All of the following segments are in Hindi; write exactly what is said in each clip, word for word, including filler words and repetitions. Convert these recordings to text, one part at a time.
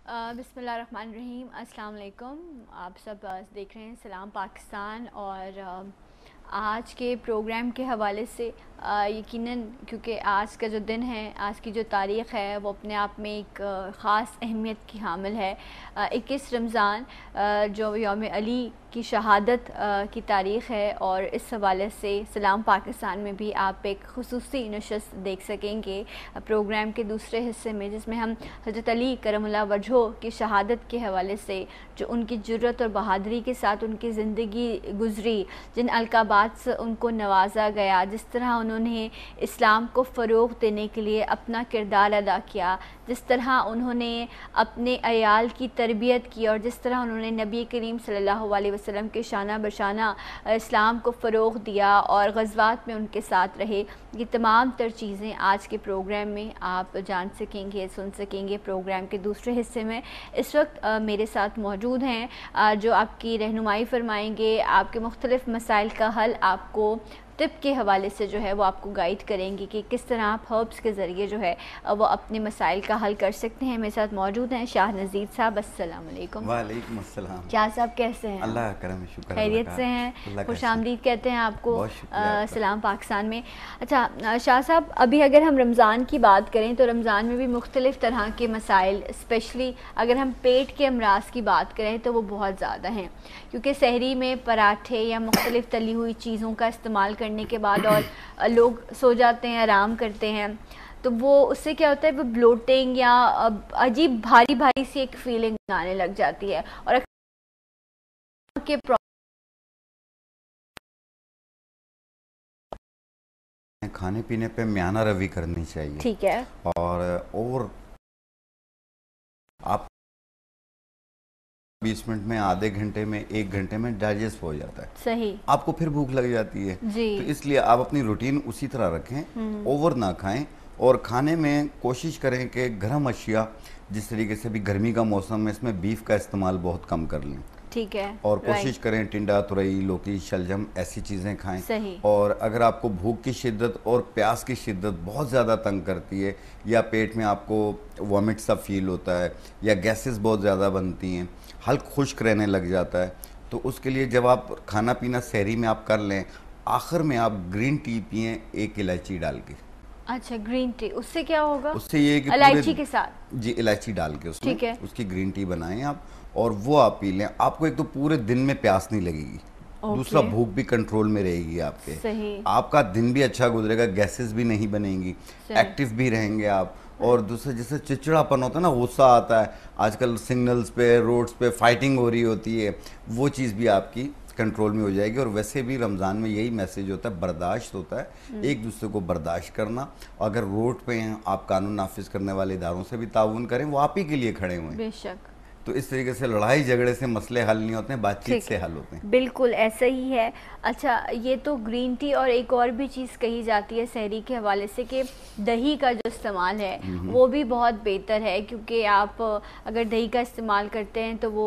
बिस्मिल्लाहिर्रहमानिर्रहीम, अस्सलाम वालेकुम। आप सब देख रहे हैं सलाम पाकिस्तान। और आज के प्रोग्राम के हवाले से यकीनन, क्योंकि आज का जो दिन है, आज की जो तारीख़ है, वो अपने आप में एक ख़ास अहमियत की हामिल है। इक्कीस रमज़ान जो यौम अली की शहादत की तारीख़ है, और इस हवाले से सलाम पाकिस्तान में भी आप एक ख़ुसूसी नशस्त देख सकेंगे प्रोग्राम के दूसरे हिस्से में, जिसमें हम हज़रत अली करमुल्लाह वजहो की शहादत के हवाले से, जो उनकी जुर्रत और बहादुरी के साथ उनकी ज़िंदगी गुज़री, जिन अलकाबात से उनको नवाजा गया, जिस तरह उन्होंने इस्लाम को फ़रोग़ देने के लिए अपना किरदार अदा किया, जिस तरह उन्होंने अपने अयाल की तरबियत की, और जिस तरह उन्होंने नबी करीम सल्लल्लाहु अलैहि वसल्लम के शाना बशाना इस्लाम को फ़रोग़ दिया और ग़ज़वात में उनके साथ रहे, ये तमाम तर चीज़ें आज के प्रोग्राम में आप जान सकेंगे, सुन सकेंगे। प्रोग्राम के दूसरे हिस्से में इस वक्त मेरे साथ मौजूद हैं जो आपकी रहनुमाई फरमाएंगे, आपके मुख्तलिफ़ मसाइल का हल आपको टिप के हवाले से जो है वो आपको गाइड करेंगे कि किस तरह आप हर्ब्स के ज़रिए जो है वो अपने मसाइल का हल कर सकते हैं। मेरे साथ मौजूद हैं शाह नज़ीर साहब। अस्सलाम वालेकुम। वालेकुम अस्सलाम। शाह साहब कैसे हैं? अल्लाह करम शुक्र, खैरियत से हैं? खुशामदीद कहते हैं आपको सलाम पाकिस्तान में। अच्छा शाह साहब, अभी अगर हम रमज़ान की बात करें तो रमज़ान में भी मुख्तलिफ़ तरह के मसाइल, स्पेशली अगर हम पेट के अमराज की बात करें तो वो बहुत ज़्यादा हैं, क्योंकि सहरी में पराठे या मुख्तलिफ़ तली हुई चीज़ों का इस्तेमाल करने के बाद और लोग सो जाते हैं, आराम करते हैं, तो वो उससे क्या होता है, वो ब्लोटिंग या अजीब भारी भारी सी एक फीलिंग आने लग जाती है। और के खाने पीने पे म्याना रवि करनी चाहिए, ठीक है, और और आप बीस मिनट में, आधे घंटे में, एक घंटे में डाइजेस्ट हो जाता है। सही। आपको फिर भूख लग जाती है जी। तो इसलिए आप अपनी रूटीन उसी तरह रखें, ओवर ना खाएं, और खाने में कोशिश करें कि गर्म अशिया, जिस तरीके से भी गर्मी का मौसम है, इसमें बीफ का इस्तेमाल बहुत कम कर लें, ठीक है, और कोशिश करें टिंडा, तुरई, लौकी, शलजम ऐसी चीज़ें खाएं। सही। और अगर आपको भूख की शिद्दत और प्यास की शिद्दत बहुत ज़्यादा तंग करती है, या पेट में आपको वॉमिट सा फील होता है, या गैसेस बहुत ज़्यादा बनती हैं, हल्क खुश्क रहने लग जाता है, तो उसके लिए जब आप खाना पीना सहरी में आप कर लें, आखिर में आप ग्रीन टी पिएं एक इलायची डाल के। अच्छा, ग्रीन टी, उससे क्या होगा? उससे ये कि इलायची के साथ? जी, इलायची डाल के उसमें, ठीक है, उसकी ग्रीन टी बनाएं आप, और वो आप पी लें। आपको एक तो पूरे दिन में प्यास नहीं लगेगी, दूसरा भूख भी कंट्रोल में रहेगी आपके, सही। आपका दिन भी अच्छा गुजरेगा, गैसेस भी नहीं बनेंगी, एक्टिव भी रहेंगे आप। और दूसरा, जैसे चिड़चिड़ापन होता है ना, गुस्सा आता है, आजकल सिग्नल्स पे, रोड्स पे फाइटिंग हो रही होती है, वो चीज़ भी आपकी कंट्रोल में हो जाएगी। और वैसे भी रमज़ान में यही मैसेज होता है, बर्दाश्त होता है, एक दूसरे को बर्दाश्त करना। अगर रोड पे हैं, आप कानून नाफिज करने वाले इदारों से भी ताउन करें, वो आप ही के लिए खड़े हुए हैं। बेशक। तो इस तरीके से लड़ाई झगड़े से मसले हल नहीं होते हैं, बातचीत से हल होते हैं। बिल्कुल ऐसा ही है। अच्छा, ये तो ग्रीन टी, और एक और भी चीज़ कही जाती है सहरी के हवाले से कि दही का जो इस्तेमाल है वो भी बहुत बेहतर है, क्योंकि आप अगर दही का इस्तेमाल करते हैं तो वो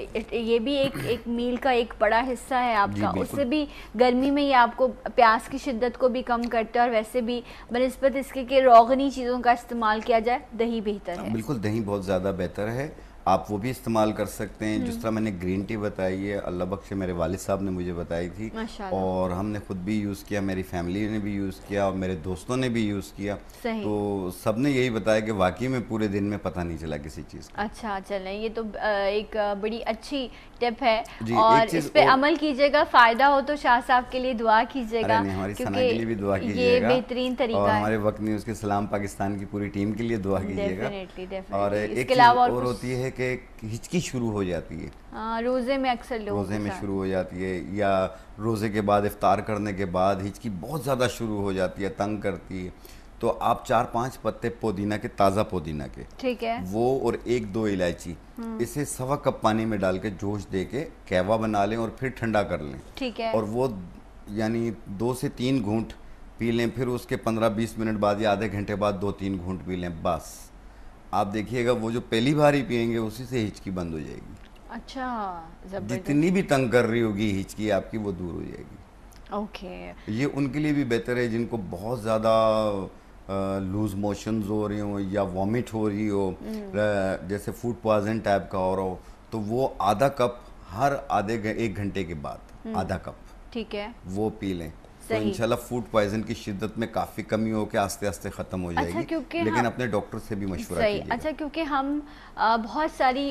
ये भी एक एक मील का एक बड़ा हिस्सा है आपका, उससे भी गर्मी में ये आपको प्यास की शिद्दत को भी कम करता है, और वैसे भी बनिस्बत इसके कि रोगनी चीज़ों का इस्तेमाल किया जाए, दही बेहतर है। बिल्कुल, दही बहुत ज़्यादा बेहतर है, आप वो भी इस्तेमाल कर सकते हैं। जिस तरह मैंने ग्रीन टी बताई है, अल्लाह बख्शे मेरे वालिद साहब ने मुझे बताई थी, और हमने खुद भी यूज़ किया, मेरी फैमिली ने भी यूज़ किया, और मेरे दोस्तों ने भी यूज़ किया, तो सब ने यही बताया कि वाकई में पूरे दिन में पता नहीं चला किसी चीज़ का। अच्छा, चलें, ये तो एक बड़ी अच्छी टिप है, और इस पे अमल कीजिएगा। फ़ायदा हो तो शाह साहब के लिए दुआ कीजिएगा, हमारी सना के लिए भी दुआ कीजिएगा, ये बेहतरीन तरीका और है। हमारे वक्त न्यूज़ के सलाम पाकिस्तान की पूरी टीम के लिए दुआ कीजिएगा। और एक चीज़ और होती है कि हिचकी शुरू हो जाती है, हाँ, रोज़े में अक्सर लोग रोज़े में शुरू हो जाती है, या रोज़े के बाद इफ्तार करने के बाद हिचकी बहुत ज़्यादा शुरू हो जाती है, तंग करती है, तो आप चार पांच पत्ते पुदीना के, ताज़ा पुदीना के, ठीक है, वो और एक दो इलायची, इसे सवा कप पानी में डाल के जोश दे के कहवा बना लें, और फिर ठंडा कर लें, ठीक है, और वो यानी दो से तीन घूंट पी लें, फिर उसके पंद्रह बीस मिनट बाद या आधे घंटे बाद दो तीन घूंट पी लें, बस आप देखिएगा वो जो पहली बार ही पियेंगे उसी से हिचकी बंद हो जाएगी। अच्छा, जितनी भी तंग कर रही होगी हिचकी आपकी, वो दूर हो जाएगी। ओके। ये उनके लिए भी बेहतर है जिनको बहुत ज़्यादा लूज मोशंस हो रही हो या वॉमिट हो रही हो, जैसे फूड पॉइजन टाइप का हो रहा हो, तो वो आधा कप हर आधे घ- एक घंटे के बाद आधा कप ठीक है वो पी लें तो इंशाल्लाह फूड पॉइजन की शिद्दत में काफ़ी कमी हो के आस्ते आस्ते ख़त्म हो जाएगी। अच्छा, क्योंकि लेकिन अपने डॉक्टर से भी मशवरा कीजिएगा। अच्छा, क्योंकि हम आ, बहुत सारी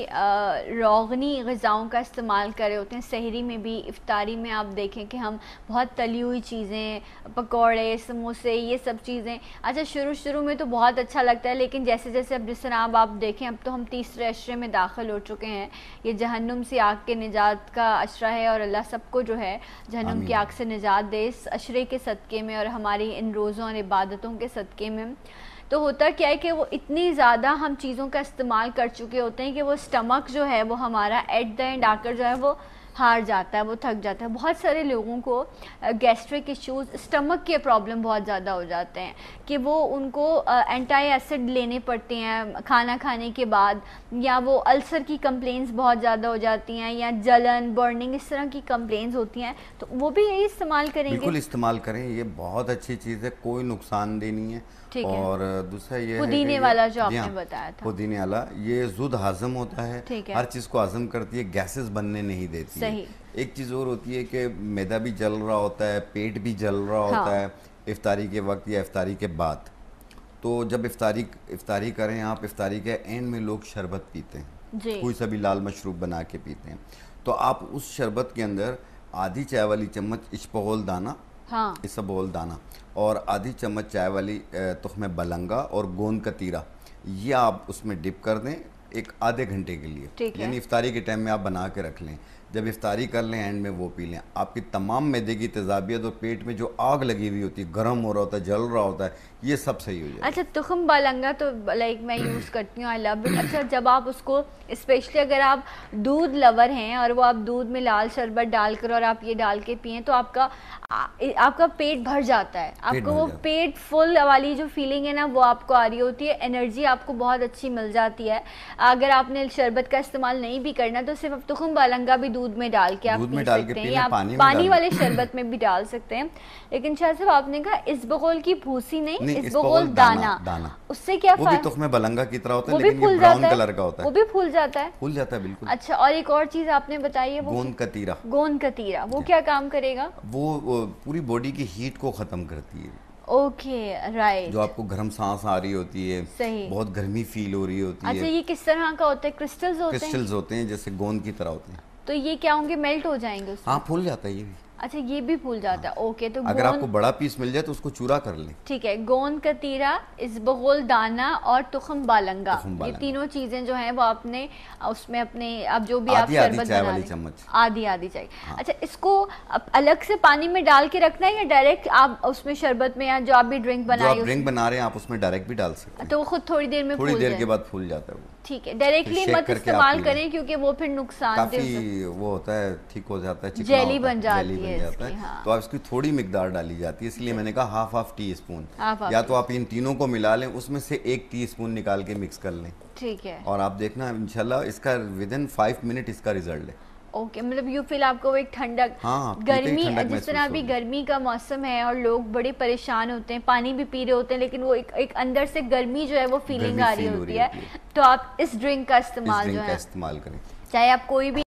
रोगनी ग़िज़ाओं का इस्तेमाल कर रहे होते हैं, सहरी में भी, इफ्तारी में आप देखें कि हम बहुत तली हुई चीज़ें, पकौड़े, समोसे, ये सब चीज़ें, अच्छा शुरू शुरू में तो बहुत अच्छा लगता है, लेकिन जैसे जैसे अब जिस तरह अब आप देखें अब तो हम तीसरे अशरे में दाखिल हो चुके हैं। ये जहन्नुम से आग के निजात का अशरा है और अल्लाह सबको जो है जहन्नुम की आग से निजात दे इस अशरे के सदक़े में और हमारी इन रोज़ों और इबादतों के सदक़े में। तो होता क्या है कि वो इतनी ज़्यादा हम चीज़ों का इस्तेमाल कर चुके होते हैं कि वो स्टमक जो है वो हमारा एट द एंड आकर जो है वो हार जाता है, वो थक जाता है। बहुत सारे लोगों को गैस्ट्रिक इश्यूज़, स्टमक के प्रॉब्लम बहुत ज़्यादा हो जाते हैं कि वो उनको एंटी एसिड लेने पड़ते हैं खाना खाने के बाद, या वो अल्सर की कंप्लेंट्स बहुत ज़्यादा हो जाती हैं, या जलन, बर्निंग, इस तरह की कंप्लेंट्स होती हैं। तो वो भी यही इस्तेमाल करेंगे। बिल्कुल इस्तेमाल करें, ये बहुत अच्छी चीज़ है, कोई नुकसानदेह नहीं है। और दूसरा ये पुदीने वाला जो आपने बताया था, पुदीने वाला, ये जुद हजम होता है, है, हर चीज़ को हजम करती है, गैसेस बनने नहीं देती है। एक चीज़ और होती है कि मैदा भी जल रहा होता है, पेट भी जल रहा हाँ। होता है इफ्तारी के वक्त या इफ्तारी के बाद। तो जब इफ्तारी इफ्तारी करें आप, इफ्तारी के एंड में लोग शरबत पीते हैं, कोई सा भी लाल मशरूब बना के पीते हैं, तो आप उस शरबत के अंदर आधी चाय वाली चम्मच इश्पगोल दाना, हाँ। इसबगोल दाना और आधी चम्मच चाय वाली तुख्मे बलंगा और गोंद का तीरा, ये आप उसमें डिप कर दें एक आधे घंटे के लिए, यानी इफ्तारी के टाइम में आप बना के रख लें। जब इफ्तारी कर लें एंड में वो पी लें, आपकी तमाम मैदे की तेजाबियत और पेट में जो आग लगी हुई होती है, गर्म हो रहा होता है, जल रहा होता है, ये सब सही हो जाए। अच्छा, तुखम बालंगा तो लाइक मैं यूज़ करती हूँ, आई लव इट। अच्छा, जब आप उसको स्पेशली अगर आप दूध लवर हैं और वो आप दूध में लाल शरबत डालकर और आप ये डाल के पिएँ तो आपका आ, आपका पेट भर जाता है, आपको वो पेट फुल वाली जो फीलिंग है ना वो आपको आ रही होती है, एनर्जी आपको बहुत अच्छी मिल जाती है। अगर आपने शरबत का इस्तेमाल नहीं भी करना तो सिर्फ तुखम बालंगा भी दूध में डाल के आप पी सकते हैं, या पानी, पानी वाले शरबत में भी डाल सकते हैं। लेकिन शाह साहब आपने कहा इसबगोल की भूसी नहीं, नहीं इसबगोल दाना, दाना, दाना। उससे क्या वो भी तुखमे बलंगा की तरह होता है, लेकिन ये ब्राउन कलर का होता है, वो भी फूल जाता है, फूल जाता है बिल्कुल। अच्छा, और एक और चीज आपने बताई है, गोंद का तीरा, गोंद का तीरा, वो क्या काम करेगा? वो पूरी बॉडी की हीट को खत्म करती है। Okay, right. जो आपको गर्म सांस आ रही होती है, सही, बहुत गर्मी फील हो रही होती है। अच्छा, ये किस तरह का होता है? क्रिस्टल्स होते हैं? क्रिस्टल्स होते हैं, जैसे गोंद की तरह होते हैं। तो ये क्या होंगे, मेल्ट हो जाएंगे उसमें? हाँ, फूल जाता है ये भी। अच्छा, ये भी फूल जाता है, ओके। तो अगर आपको बड़ा पीस मिल जाए तो उसको चूरा कर लें। ठीक है, गोंद का तीरा, इसबगोल दाना और तुखम बालंगा, ये तीनों चीजें जो हैं वो आपने उसमें अपने अब जो भी आप शरबत बना रहे हैं, आधी आधी चाय। हाँ। अच्छा, इसको अलग से पानी में डाल के रखना है या डायरेक्ट आप उसमें शरबत में, या जो आप भी ड्रिंक बनाए, ड्रिंक बना रहे हैं आप उसमें डायरेक्ट भी डाल सकते हैं, तो वो खुद थोड़ी देर में थोड़ी देर के बाद फूल जाता है वो। ठीक है, डायरेक्टली मत इस्तेमाल करें क्योंकि वो फिर नुकसान काफी वो होता है, ठीक हो जाता है, जेली बन जाती है, तो आप इसकी थोड़ी मिकदार डाली जाती है, इसलिए मैंने कहा हाफ हाफ टी स्पून, या तो आप इन तीनों को मिला लें, उसमें से एक टी स्पून निकाल के मिक्स कर लें, ठीक है, और आप देखना इंशाल्लाह इसका विद इन फाइव मिनट इसका रिजल्ट है। ओके, okay, मतलब यू फील आपको वो एक ठंडक, हाँ, गर्मी, जिस तरह अभी गर्मी का मौसम है और लोग बड़े परेशान होते हैं, पानी भी पी रहे होते हैं, लेकिन वो एक, एक अंदर से गर्मी जो है वो फीलिंग आ रही होती है, तो आप इस ड्रिंक का इस्तेमाल जो है इस्तेमाल करें, चाहे आप कोई भी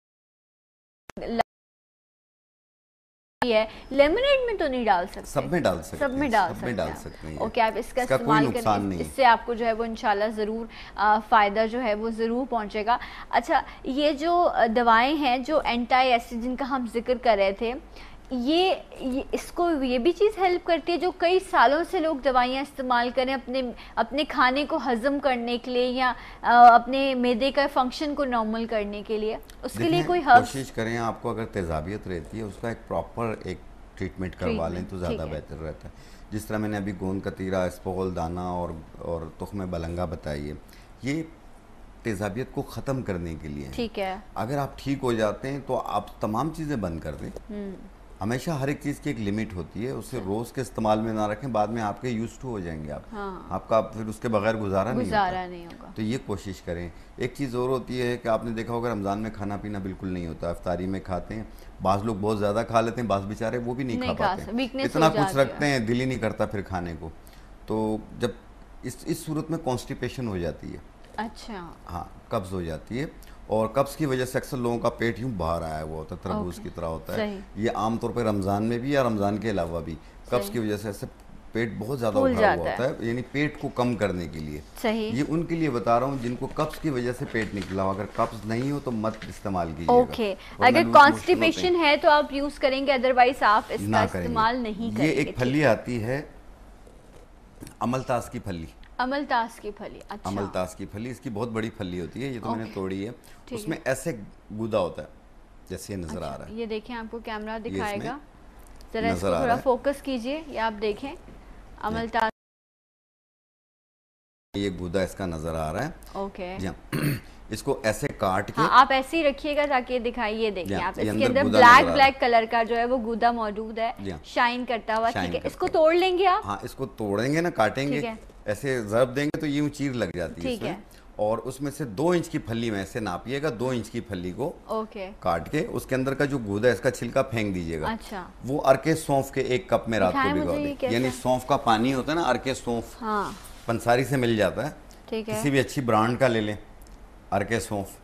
है, लेमनेड में तो नहीं डाल सकते, सब में डाल सकते, सब में डाल सकते, डाल सकते हैं। ओके, आप इसका इस्तेमाल करें, इससे आपको जो है वो इंशाल्लाह ज़रूर फ़ायदा जो है वो ज़रूर पहुंचेगा। अच्छा, ये जो दवाएं हैं जो एंटी एसिड जिनका हम जिक्र कर रहे थे, ये, ये इसको ये भी चीज़ हेल्प करती है जो कई सालों से लोग दवाइयाँ इस्तेमाल करें अपने अपने खाने को हजम करने के लिए या अपने मैदे का फंक्शन को नॉर्मल करने के लिए, उसके लिए कोई कोशिश करें। आपको अगर तेजाबियत रहती है उसका एक प्रॉपर एक ट्रीटमेंट करवा लें तो ज़्यादा बेहतर रहता है। जिस तरह मैंने अभी गोंद का तीरा, इसबगोल दाना और और तुख्मे बलंगा बताई है, ये तेजाबियत को ख़त्म करने के लिए, ठीक है। अगर आप ठीक हो जाते हैं तो आप तमाम चीज़ें बंद कर दें। हमेशा हर एक चीज़ की एक लिमिट होती है, उसे रोज़ के इस्तेमाल में ना रखें, बाद में आपके यूज्ड टू हो जाएंगे आप, हाँ। आपका फिर उसके बगैर गुजारा, गुजारा नहीं, नहीं होगा। तो ये कोशिश करें। एक चीज़ और होती है कि आपने देखा होगा रमज़ान में खाना पीना बिल्कुल नहीं होता, इफ्तारी में खाते हैं, बाज़ लोग बहुत ज़्यादा खा लेते हैं, बाज़ बेचारे वो भी नहीं, नहीं खा पाते, इतना कुछ रखते हैं दिल ही नहीं करता फिर खाने को। तो जब इस इस सूरत में कॉन्स्टिपेशन हो जाती है। अच्छा। हाँ, कब्ज़ हो जाती है, और कब्ज़ की वजह से अक्सर लोगों का पेट यूँ बाहर आया हुआ होता है, तरबूज की तरह होता है। ये आमतौर पर रमज़ान में भी या रमज़ान के अलावा भी कब्ज़ की वजह से ऐसे पेट बहुत ज़्यादा उभरा हुआ होता है, यानी पेट को कम करने के लिए। सही। ये उनके लिए बता रहा हूँ जिनको कब्ज़ की वजह से पेट निकला हो। अगर कब्ज़ नहीं हो तो मत इस्तेमाल कीजिएगा। ओके, अगर कॉन्स्टिपेशन है तो आप यूज़ करेंगे, अदरवाइज आप इसका इस्तेमाल नहीं करेंगे। ये एक फली आती है अमलतास की फली। अमलतास की फली। अच्छा। अमलतास की फली, इसकी बहुत बड़ी फली होती है, ये तो मैंने तोड़ी है। उसमें ऐसे गूदा होता है जैसे ये नजर आ रहा है। ये देखें, आपको कैमरा दिखाएगा, जरा इसको थोड़ा फोकस कीजिए, ये आप देखें अमलतास, ये गूदा इसका नजर आ रहा है। ओके जी हाँ। इसको ऐसे काट के, हाँ, आप ऐसे ही रखिएगा ताकि ये दिखाई। ये देखिए आप, इसके अंदर ब्लैक ब्लैक कलर का जो है वो गूदा मौजूद है, शाइन करता हुआ। ठीक है, इसको तोड़ लेंगे आप? हाँ, इसको तोड़ेंगे ना, काटेंगे, ऐसे ज़रब देंगे तो यूं चीर लग जाती है इसमें। और उसमें से दो इंच की फली में ऐसे नापिएगा, दो इंच की फली को ओके काट के उसके अंदर का जो गूदा है इसका छिलका फेंक दीजिएगा। अच्छा। वो अर्के सौंफ के एक कप में रात को भिगो दें, यानी सौंफ का पानी होता है ना, अर्के सौंफ, हाँ, पंसारी से मिल जाता है, ठीक है, किसी भी अच्छी ब्रांड का ले लें, अर्के सौंफ।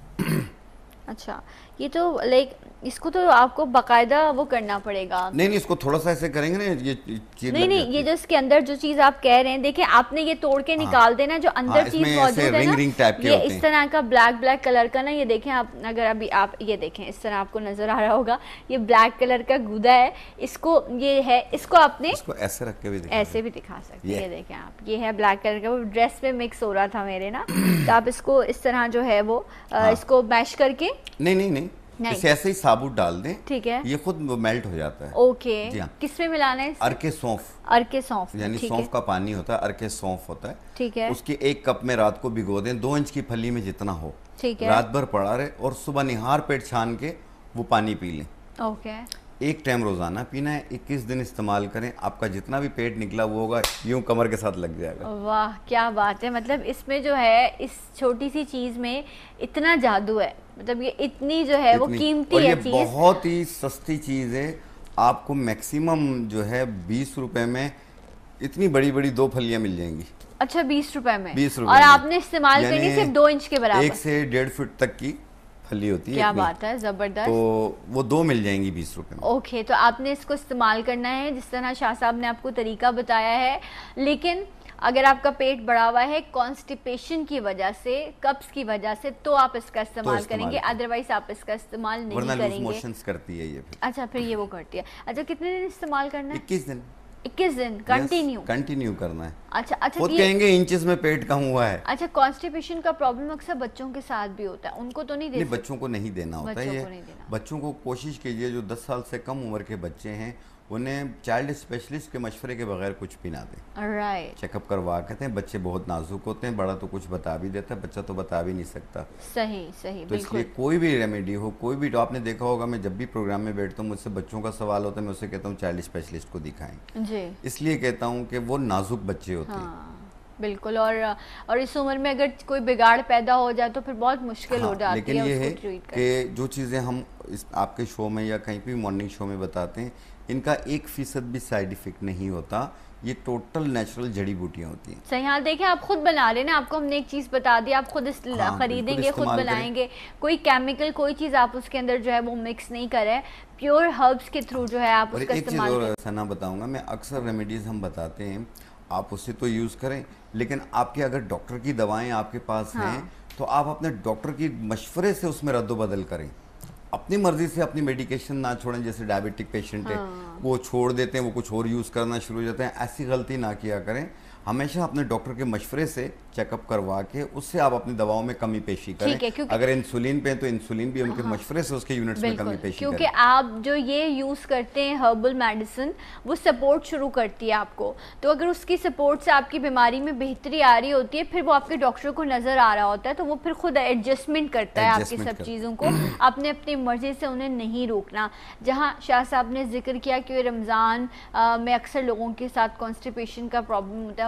अच्छा, ये तो लाइक इसको तो आपको बकायदा वो करना पड़ेगा। नहीं नहीं, इसको थोड़ा सा ऐसे करेंगे ना, ये चीज नहीं नहीं, ये जो इसके अंदर जो चीज आप कह रहे हैं, देखिए आपने ये तोड़ के निकाल हाँ, देना, जो अंदर हाँ, चीज मौजूद है रिंग, ना रिंग ये इस तरह का ब्लैक ब्लैक कलर का ना, ये देखें आप, अगर अभी आप ये देखें इस तरह आपको नजर आ रहा होगा, ये ब्लैक कलर का गूदा है, इसको ये है, इसको आपने इसको ऐसे रख के भी ऐसे भी दिखा सकते हैं। ये देखें आप, ये है ब्लैक कलर का, वो ड्रेस पे मिक्स हो रहा था मेरे ना, तो आप इसको इस तरह जो है वो इसको मैश करके, नहीं नहीं नहीं, इसे ऐसे ही साबुत डाल दें, ठीक है, ये खुद मेल्ट हो जाता है। ओके, जी हाँ। किसमें मिलाना है? अर्के सौंफ, अर्के सौंफ, यानी सौंफ का पानी होता है, अर्के सौंफ होता है, ठीक है। उसके एक कप में रात को भिगो दें, दो इंच की फली में जितना हो, ठीक है, रात भर पड़ा रहे, और सुबह निहार पेट छान के वो पानी पी लें। ओके, एक टाइम रोजाना पीना है, इक्कीस दिन इस्तेमाल करें, आपका जितना भी पेट निकला वो होगा यूं कमर के साथ लग जाएगा। वाह, क्या बात है, मतलब इसमें जो है इस छोटी सी चीज में इतना जादू है, मतलब ये इतनी जो है वो कीमती और है ये चीज, बहुत ही सस्ती चीज है, आपको मैक्सिमम जो है बीस रुपए में इतनी बड़ी बड़ी दो फलियां मिल जाएंगी। अच्छा, बीस रुपए में? बीस रुपए और आपने इस्तेमाल करनी सिर्फ दो इंच के बराबर, एक से डेढ़ फीट तक की फली होती है। क्या बात है, जबरदस्त। तो वो दो मिल जाएंगी बीस रुपए में। ओके, तो आपने इसको इस्तेमाल करना है जिस तरह शाह साहब ने आपको तरीका बताया है, लेकिन अगर आपका पेट बढ़ा हुआ है कॉन्स्टिपेशन की वजह से, कब्ज की वजह से, तो आप इसका इस्तेमाल तो करेंगे, अदरवाइज आप इसका इस्तेमाल नहीं वरना करेंगे। लूज मोशंस करती है ये फिर। अच्छा, फिर ये वो करती है। अच्छा, कितने दिन इस्तेमाल करना है? इक्कीस दिन। इक्कीस दिन कंटिन्यू कंटिन्यू करना है। अच्छा अच्छा, खुद कहेंगे इंचेस में पेट कम हुआ है। अच्छा, कॉन्स्टिपेशन का प्रॉब्लम अक्सर बच्चों के साथ भी होता है, उनको तो नहीं दे नहीं, बच्चों को नहीं देना होता है ये। बच्चों को कोशिश कीजिए, जो दस साल से कम उम्र के बच्चे हैं उन्हें चाइल्ड स्पेशलिस्ट के मशवरे के बगैर कुछ भी ना दें। राइट, चेकअप करवा कहते हैं, बच्चे बहुत नाजुक होते हैं, बड़ा तो कुछ बता भी देता है, बच्चा तो बता भी नहीं सकता। सही सही, तो इसलिए कोई भी रेमेडी हो, कोई भी, तो आपने देखा होगा मैं जब भी प्रोग्राम में बैठता हूँ मुझसे बच्चों का सवाल होता है, मैं उससे कहता हूँ चाइल्ड स्पेशलिस्ट को दिखाएं जी, इसलिए कहता हूँ कि वो नाजुक बच्चे होते हैं। हाँ, बिल्कुल, और और इस उम्र में अगर कोई बिगाड़ पैदा हो जाए तो फिर बहुत मुश्किल हाँ, हो जाती लेकिन है। ये है कि जो चीज़ें हम इस आपके शो में या कहीं भी मॉर्निंग शो में बताते हैं, इनका एक फीसद भी साइड इफेक्ट नहीं होता, ये टोटल नेचुरल जड़ी बूटियाँ होती हैं। सही, हाँ देखिए, आप खुद बना रहे हैं ना, आपको हमने एक चीज़ बता दी, आप खुद हाँ, खरीदेंगे, खुद बनाएंगे, कोई केमिकल कोई चीज़ आप उसके अंदर जो है वो मिक्स नहीं कर रहे हैं, प्योर हर्ब्स के थ्रू जो है आप उसका इस्तेमाल करें। ऐसा ना बताऊंगा मैं, अक्सर रेमेडीज हम बताते हैं, आप उससे तो यूज़ करें, लेकिन आपके अगर डॉक्टर की दवाएं आपके पास हाँ। हैं तो आप अपने डॉक्टर की मशवरे से उसमें रद्दोबदल करें, अपनी मर्जी से अपनी मेडिकेशन ना छोड़ें। जैसे डायबिटिक पेशेंट है हाँ। वो छोड़ देते हैं, वो कुछ और यूज़ करना शुरू हो जाते हैं, ऐसी गलती ना किया करें। हमेशा अपने डॉक्टर के मशवरे से चेकअप करवा के उससे आप अपनी दवाओं में कमी पेशी करें। अगर इंसुलिन पे तो इंसुलिन भी उनके हाँ, मशवरे से उसके यूनिट्स में कमी पेशी क्योंकि आप जो ये यूज़ करते हैं हर्बल मेडिसिन, वो सपोर्ट शुरू करती है आपको, तो अगर उसकी सपोर्ट से आपकी बीमारी में बेहतरी आ रही होती है, फिर वो आपके डॉक्टर को नज़र आ रहा होता है, तो वो फिर खुद एडजस्टमेंट करता है आपकी सब चीज़ों को, आपने अपनी मर्जी से उन्हें नहीं रोकना। जहाँ शाह साहब ने जिक्र किया कि रमज़ान में अक्सर लोगों के साथ कॉन्स्टिपेशन का प्रॉब्लम होता है,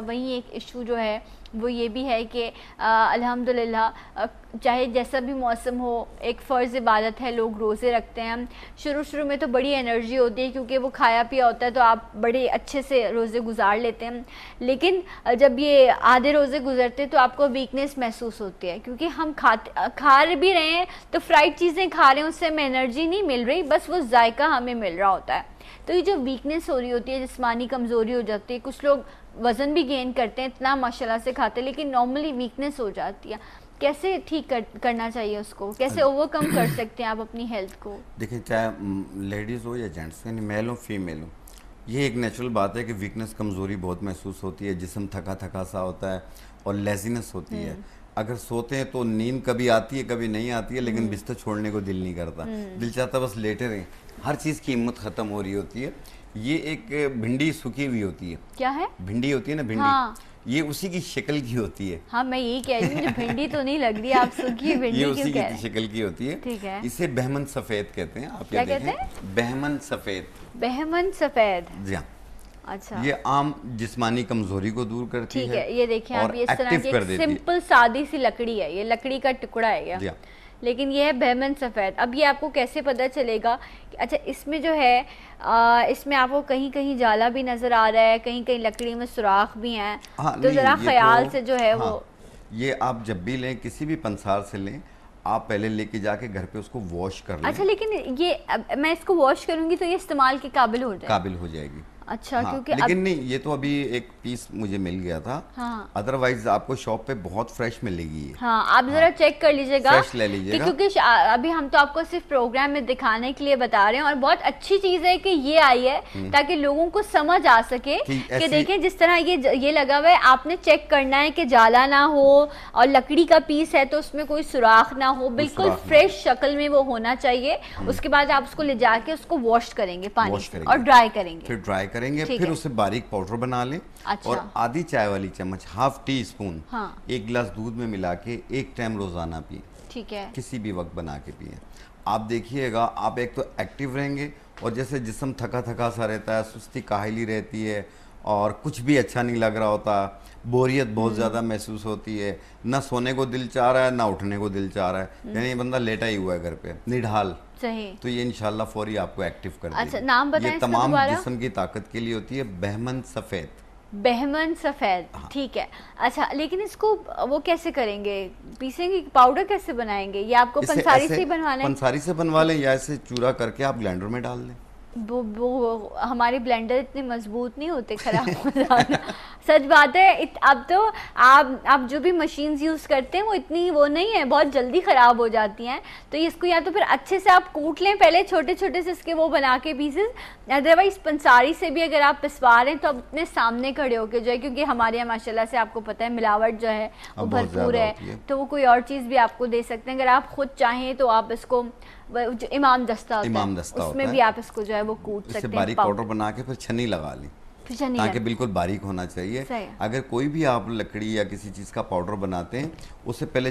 वहीं एक इशू जो है वो ये भी है कि अल्हम्दुलिल्लाह चाहे जैसा भी मौसम हो, एक फ़र्ज़ इबादत है, लोग रोज़े रखते हैं। शुरू शुरू में तो बड़ी एनर्जी होती है क्योंकि वो खाया पिया होता है, तो आप बड़े अच्छे से रोज़े गुजार लेते हैं। लेकिन जब ये आधे रोज़े गुजरते तो आपको वीकनेस महसूस होती है, क्योंकि हम खाते खा भी रहे हैं तो फ्राइड चीज़ें खा रहे हैं, उससे हमें एनर्जी नहीं मिल रही, बस वो जायका हमें मिल रहा होता है। तो ये जो वीकनेस हो रही होती है, जिस्मानी कमज़ोरी हो जाती है, कुछ लोग वज़न भी गेन करते हैं, इतना माशाल्लाह से खाते हैं, लेकिन नॉर्मली वीकनेस हो जाती है। कैसे ठीक कर, करना चाहिए उसको, कैसे ओवरकम कर सकते हैं आप अपनी हेल्थ को? देखिए, चाहे लेडीज़ हो या जेंट्स, यानी मेल हो फीमेल हो, ये एक नेचुरल बात है कि वीकनेस, कमज़ोरी बहुत महसूस होती है, जिस्म थका थका सा होता है और लेजीनेस होती है। अगर सोते हैं तो नींद कभी आती है कभी नहीं आती है, लेकिन बिस्तर छोड़ने को दिल नहीं करता, दिल चाहता बस लेटे रहें। हर चीज़ की हिम्मत ख़त्म हो रही होती है। ये एक भिंडी सूखी हुई होती है। क्या है? भिंडी होती है ना, भिंडी। हाँ। ये उसी की शक्ल की होती है। हाँ, मैं यही कह रही हूँ, मुझे भिंडी तो नहीं लग रही, आप सूखी भिंडी ये क्यों उसी कह रहे हैं? की शक्ल की होती है। ठीक है। इसे बहमन सफ़ेद कहते हैं। आप क्या कहते हैं? बहमन सफ़ेद। बहमन सफ़ेद, जी हाँ। अच्छा। ये आम जिस्मानी कमजोरी को दूर करती है। ठीक है, ये देखिए आप, ये इस तरह की सिंपल सादी सी लकड़ी है, ये लकड़ी का टुकड़ा है क्या? लेकिन ये है बहमन सफ़ेद। अब ये आपको कैसे पता चलेगा? अच्छा, इसमें जो है आ, इसमें आपको कहीं कहीं जाला भी नज़र आ रहा है, कहीं कहीं लकड़ी में सुराख भी हैं। हाँ, तो ज़रा ख्याल तो, से जो है हाँ, वो ये आप जब भी लें, किसी भी पंसार से लें, आप पहले लेके जाके घर पे उसको वॉश कर लें। अच्छा, लेकिन ये मैं इसको वॉश करूंगी तो ये इस्तेमाल के काबिल हो जाएगी? काबिल हो जाएगी। अच्छा, हाँ, क्योंकि लेकिन अब... नहीं, ये तो अभी एक पीस मुझे मिल गया था। हाँ। अदरवाइज आपको शॉप पे बहुत फ्रेश मिलेगी। हाँ, आप जरा हाँ। चेक कर लीजिएगा, फ्रेश ले लीजिएगा, क्योंकि अभी हम तो आपको सिर्फ प्रोग्राम में दिखाने के लिए बता रहे हैं, और बहुत अच्छी चीज है कि ये आई है ताकि लोगों को समझ आ सके कि, कि देखें जिस तरह ये ये लगा हुआ है, आपने चेक करना है कि जाला ना हो, और लकड़ी का पीस है तो उसमें कोई सुराख ना हो, बिल्कुल फ्रेश शक्ल में वो होना चाहिए। उसके बाद आप उसको ले जाके उसको वॉश करेंगे पानी से और ड्राई करेंगे, फिर ड्राई करेंगे, फिर उसे बारीक पाउडर बना लें। अच्छा। और आधी चाय वाली चम्मच, हाफ टी स्पून, हाँ। एक गिलास दूध में मिला के एक टाइम रोजाना पिए। ठीक है। किसी भी वक्त बना के पिए। आप देखिएगा, आप एक तो एक्टिव रहेंगे, और जैसे जिस्म थका थका सा रहता है, सुस्ती काहिली रहती है, और कुछ भी अच्छा नहीं लग रहा होता, बोरियत बहुत ज़्यादा महसूस होती है, ना सोने को दिल चाह रहा है ना उठने को दिल चाह रहा है, यानी बंदा लेटा ही हुआ है घर पे निढाल, सही। तो ये इंशाल्लाह फौरी आपको एक्टिव कर देगी। अच्छा, नाम बताएं। ये तमाम जिस्म की ताकत के लिए होती है, बहमन सफ़ेद। बहमन सफ़ेद, हाँ। ठीक है। अच्छा, लेकिन इसको वो कैसे करेंगे, पीसेंगे, पाउडर कैसे बनाएंगे? ये आपको पंसारी से बनवाना है? पंसारी से बनवा लें, या ऐसे चूरा करके आप ब्लेंडर में डाल दें। वो वो हमारे ब्लेंडर इतने मजबूत नहीं होते, खराब हो जाते। सच बात है। इत, अब तो आप आप जो भी मशीन्स यूज़ करते हैं वो इतनी वो नहीं है, बहुत जल्दी ख़राब हो जाती हैं। तो इसको या तो फिर अच्छे से आप कूट लें पहले, छोटे छोटे से इसके वो बना के पीसेस। अदरवाइज़ पंसारी से भी अगर आप पिसवा रहे हैं तो आप अपने सामने खड़े होकर जो है, क्योंकि हमारे यहाँ माशाल्लाह से आपको पता है मिलावट जो है वो भरपूर है, तो वो कोई और चीज़ भी आपको दे सकते हैं। अगर आप खुद चाहें तो आप इसको जो इमाम दस्ता होता इमाम है दस्ता उसमें भी आप इसको जो है वो कूट सकते हैं, बारीक पाउडर बना के फिर छन्नी लगा ली, ताकि बिल्कुल बारीक होना चाहिए। अगर कोई भी आप लकड़ी या किसी चीज़ का पाउडर बनाते हैं, उससे पहले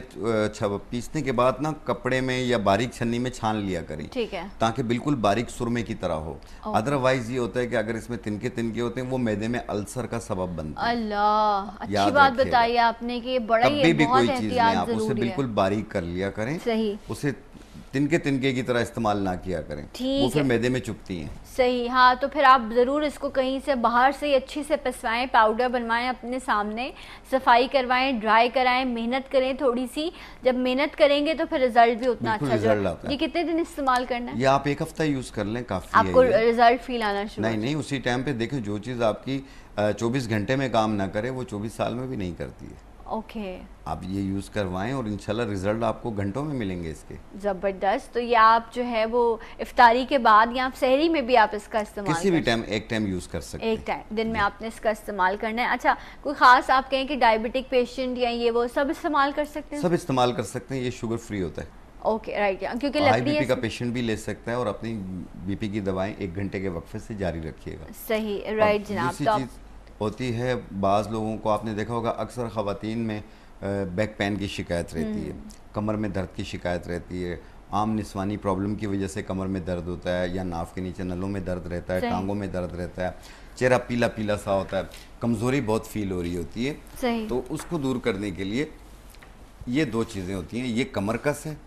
पीसने के बाद ना कपड़े में या बारीक छन्नी में छान लिया करें, ठीक है, ताकि बिल्कुल बारीक सुरमे की तरह हो। अदरवाइज ये होता है कि अगर इसमें तिनके तिनके होते हैं, वो मैदे में अल्सर का सबब बनता है। अल्लाह, अच्छी बात बताई आपने कि बड़ा ही भी कोई चीज़ में आप उसे बिल्कुल बारीक कर लिया करें, सही, उसे तिनके तिनके की तरह इस्तेमाल ना किया करें, वो फिर मैदे में चुभती हैं। सही, हाँ। तो फिर आप ज़रूर इसको कहीं से बाहर से अच्छी से पिसवाएं, पाउडर बनवाएं, अपने सामने सफाई करवाएं, ड्राई कराएं, मेहनत करें थोड़ी सी। जब मेहनत करेंगे तो फिर रिजल्ट भी उतना अच्छा रिजल्ट आता है। ये कितने दिन इस्तेमाल करना है? ये आप एक हफ्ता यूज़ कर लें, काफ़ी है। आपको रिजल्ट फील आना शुरू? नहीं नहीं, उसी टाइम पे देखें, जो चीज़ आपकी चौबीस घंटे में काम ना करे वो चौबीस साल में भी नहीं करती है। Okay okay. आप ये यूज़ करवाएं और इंशाल्लाह रिजल्ट आपको घंटों में मिलेंगे इसके। ज़बरदस्त। तो ये आप जो है वो इफ्तारी के बाद या आप सहरी में भी आप इसका इस्तेमाल किसी भी टाइम एक टाइम यूज़ कर सकते हैं, एक टाइम दिन में आपने इसका इस्तेमाल करना है। अच्छा, कोई ख़ास आप कहें कि डायबिटिक पेशेंट या ये वो सब इस्तेमाल कर सकते हैं? सब इस्तेमाल कर सकते हैं, ये शुगर फ्री होता है। Okay, right. क्योंकि हाई बीपी का पेशेंट भी ले सकता है, और अपनी बीपी की दवाएं एक घंटे के वक्फे से जारी रखिएगा। सही, राइट जनाब। तो होती है बाज़ लोगों को, आपने देखा होगा अक्सर ख़वातीन में बैक पेन की शिकायत रहती है, कमर में दर्द की शिकायत रहती है, आम निस्वानी प्रॉब्लम की वजह से कमर में दर्द होता है, या नाफ के नीचे नलों में दर्द रहता है, टांगों में दर्द रहता है। चेहरा पीला पीला सा होता है, कमजोरी बहुत फील हो रही होती है, सही। तो उसको दूर करने के लिए ये दो चीजें होती हैं। ये कमर कस है,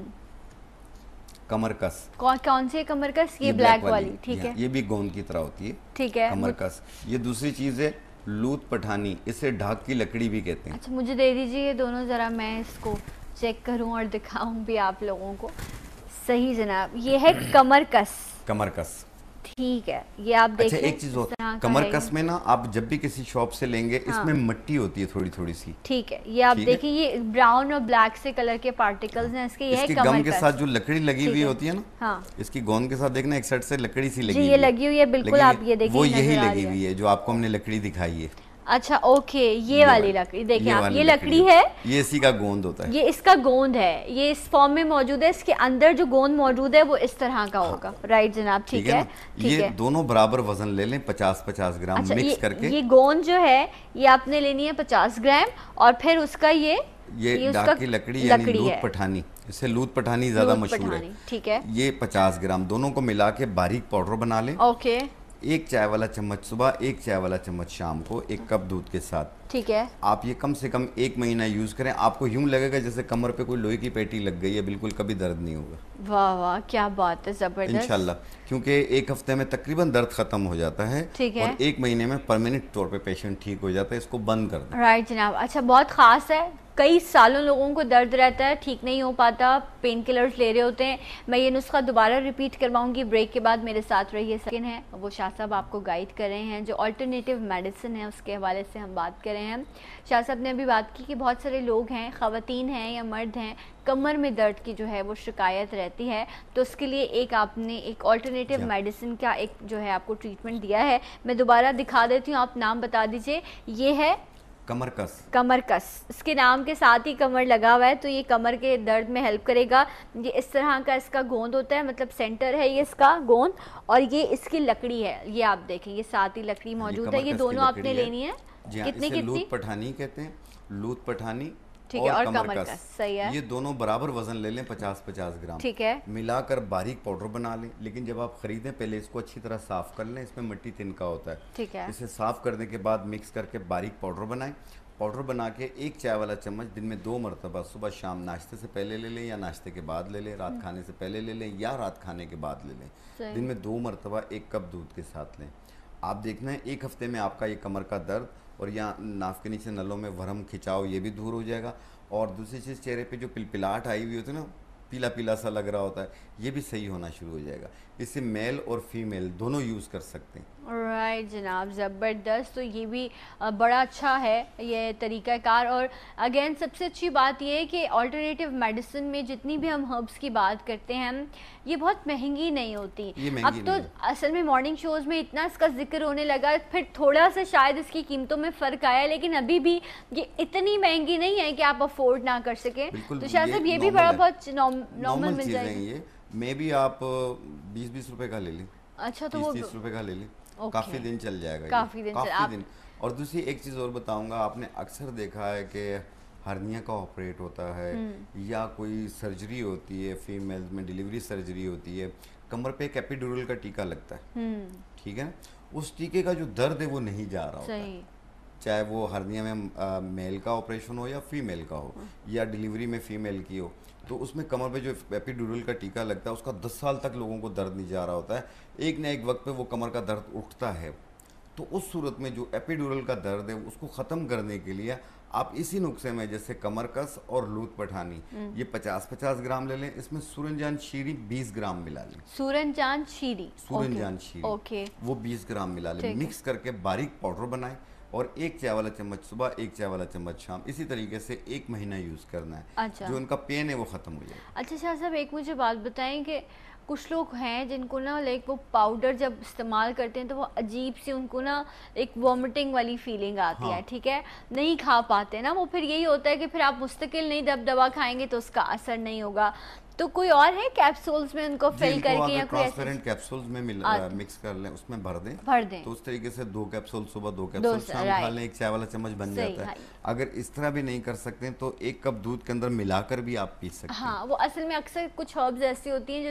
कमर कस। कौन कौन सी कमर कस? ये, ये ब्लैक, ब्लैक वाली, ठीक है। ये भी गोंद की तरह होती है, ठीक है। कमर कस। ये दूसरी चीज है लूत पठानी, इसे ढाक की लकड़ी भी कहते हैं। अच्छा, मुझे दे दीजिए ये दोनों ज़रा, मैं इसको चेक करूं और दिखाऊं भी आप लोगों को। सही जनाब, ये है कमर कस। कमर कस, ठीक है। ये आप देखिए। अच्छा एक चीज और, कमर कस में ना आप जब भी किसी शॉप से लेंगे, हाँ, इसमें मट्टी होती है थोड़ी थोड़ी सी। ठीक है, ये आप देखिए, ये ब्राउन और ब्लैक से कलर के पार्टिकल्स हैं इसके। ये है कमर गम के साथ जो लकड़ी लगी हुई होती है ना, हाँ, इसकी गोंद के साथ देखना एक साइड से लकड़ी सी लगी हुई है। ये लगी हुई है बिल्कुल, आप ये देखिए, वो यही लगी हुई है जो आपको हमने लकड़ी दिखाई है। अच्छा ओके, ये, ये वाली लकड़ी देखिए आप, ये लकड़ी है, ये इसी का गोंद होता है, ये इसका गोंद है, ये इस फॉर्म में मौजूद है। इसके अंदर जो गोंद मौजूद है वो इस तरह का होगा। हाँ, राइट जनाब, ठीक है, ठीक है। ये दोनों बराबर वजन ले लें, पचास पचास ग्राम। अच्छा, मिक्स ये, करके ये गोंद जो है ये आपने लेनी है पचास ग्राम, और फिर उसका ये ये, ये डाक की लकड़ी यानी लूत पठानी, इससे लूत पठानी ज्यादा मशहूर है, ठीक है। ये पचास ग्राम, दोनों को मिला के बारीक पाउडर बना लें। ओके। एक चाय वाला चम्मच सुबह, एक चाय वाला चम्मच शाम को, एक कप दूध के साथ, ठीक है। आप ये कम से कम एक महीना यूज करें। आपको यूं लगेगा जैसे कमर पे कोई लोहे की पेटी लग गई है, बिल्कुल कभी दर्द नहीं होगा। वाह वाह, क्या बात है, जबरदस्त। इंशाल्लाह, क्योंकि एक हफ्ते में तकरीबन दर्द खत्म हो जाता है, ठीक है, और एक महीने में परमानेंट तौर पे पेशेंट ठीक हो जाता है। इसको बंद कर दें। राइट जनाब। अच्छा, बहुत खास है, कई सालों लोगों को दर्द रहता है, ठीक नहीं हो पाता, पेन किलर्स ले रहे होते हैं। मैं ये नुस्खा दोबारा रिपीट करवाऊंगी ब्रेक के बाद। मेरे साथ रहिए। सेकंड है वो शाह साहब आपको गाइड कर रहे हैं, जो अल्टरनेटिव मेडिसिन है उसके हवाले से हम बात कर रहे हैं। शाह साहब ने अभी बात की कि बहुत सारे लोग हैं, ख़वातीन हैं या मर्द हैं, कमर में दर्द की जो है वो शिकायत रहती है, तो उसके लिए एक आपने एक अल्टरनेटिव मेडिसिन का एक जो है आपको ट्रीटमेंट दिया है। मैं दोबारा दिखा देती हूँ, आप नाम बता दीजिए। ये है कमर कस। कमर कस, इसके नाम के साथ ही कमर लगा हुआ है, तो ये कमर के दर्द में हेल्प करेगा। ये इस तरह का इसका गोंद होता है, मतलब सेंटर है ये इसका गोंद, और ये इसकी लकड़ी है। ये आप देखें, ये साथ ही लकड़ी मौजूद है। ये दोनों आपने लेनी है। कितनी कितनी? लूत पठानी कहते हैं, लूत पठानी, ठीक है, और कमर कस, सही है। ये दोनों बराबर वजन ले लें, पचास पचास ग्राम, ठीक है। मिलाकर बारीक पाउडर बना लें। लेकिन जब आप खरीदें पहले इसको अच्छी तरह साफ कर लें, इसमें मिट्टी तिनका होता है, ठीक है। इसे साफ करने के बाद मिक्स करके बारीक पाउडर बनाएं। पाउडर बना के एक चाय वाला चम्मच दिन में दो मरतबा, सुबह शाम, नाश्ते से पहले ले लें या नाश्ते के बाद ले लें, रात खाने से पहले ले लें या रात खाने के बाद ले लें। दिन में दो मरतबा एक कप दूध के साथ लें। आप देखना है एक हफ्ते में आपका ये कमर का दर्द और यहाँ नाक के नीचे नलों में वरम खिंचाव ये भी दूर हो जाएगा। और दूसरी चीज़, चेहरे पे जो पिलपिलाहट आई हुई होती है ना, पीला पीला सा लग रहा होता है, ये भी सही होना शुरू हो जाएगा। इसे मेल और फीमेल दोनों यूज़ कर सकते हैं। राइट right, जनाब, ज़बरदस्त। तो ये भी बड़ा अच्छा है ये तरीक़ाकार। और अगेन सबसे अच्छी बात ये है कि अल्टरनेटिव मेडिसिन में जितनी भी हम हर्ब्स की बात करते हैं, ये बहुत महंगी नहीं होती। अब तो असल में मॉर्निंग शोज़ में इतना इसका जिक्र होने लगा, फिर थोड़ा सा शायद इसकी कीमतों में फ़र्क आया, लेकिन अभी भी ये इतनी महंगी नहीं है कि आप अफोर्ड ना कर सकें। तो शायद साहब ये भी बड़ा बहुत नॉर्मल मिल जाएगी। मे भी आप बीस बीस रुपए का ले लें। अच्छा, तो वो तीस रुपए का ले लें, okay. काफी दिन चल जाएगा, काफी दिन, काफी आप... दिन। और दूसरी एक चीज़ और बताऊंगा, आपने अक्सर देखा है कि हर्निया का ऑपरेट होता है या कोई सर्जरी होती है, फीमेल्स में डिलीवरी सर्जरी होती है, कमर पे एक एपिड्यूरल का टीका लगता है, ठीक है, उस टीके का जो दर्द है वो नहीं जा रहा होता है, चाहे वो हर्निया में आ, मेल का ऑपरेशन हो या फीमेल का हो, या डिलीवरी में फीमेल की हो, तो उसमें कमर पे जो एपिड्यूरल का टीका लगता है उसका दस साल तक लोगों को दर्द नहीं जा रहा होता है। एक न एक वक्त पे वो कमर का दर्द उठता है। तो उस सूरत में जो एपिड्यूरल का दर्द है उसको ख़त्म करने के लिए आप इसी नुस्खे में, जैसे कमर कस और लूत पठानी, ये पचास पचास ग्राम ले लें, इसमें सूरनजान शीरी बीस ग्राम मिला लें। सूरनजान शीरी, सूरनजान शीरी, ओके, वो बीस ग्राम मिला लें। मिक्स करके बारीक पाउडर बनाएं और एक चाय वाला चम्मच सुबह, एक चाय वाला चम्मच शाम, इसी तरीके से एक महीना यूज़ करना है। अच्छा। जो उनका पेन है वो ख़त्म हो जाए। अच्छा शाह साहब, एक मुझे बात बताएं कि कुछ लोग हैं जिनको ना लाइक वो पाउडर जब इस्तेमाल करते हैं तो वो अजीब सी उनको ना एक वॉमिटिंग वाली फीलिंग आती हाँ। है, ठीक है, नहीं खा पाते ना वो, फिर यही होता है कि फिर आप मुस्तकिल नहीं दब दबा खाएंगे तो उसका असर नहीं होगा। तो कोई और है कैप्सूल्स में उनको फिल करके या कोई ट्रांसपेरेंट कैप्सूल्स में मिल, मिक्स कर लें, उसमें भर दें भर दें तो उस तरीके से दो कैप्सूल सुबह, दो कैप्सूल शाम खा लें, एक चाय वाला चम्मच बन जाता है। अगर इस तरह भी नहीं कर सकते तो एक कप दूध के अंदर मिलाकर भी आप पी सकते हैं। हाँ, वो असल में अक्सर कुछ हर्ब्स ऐसी होती हैं जो थोड़ा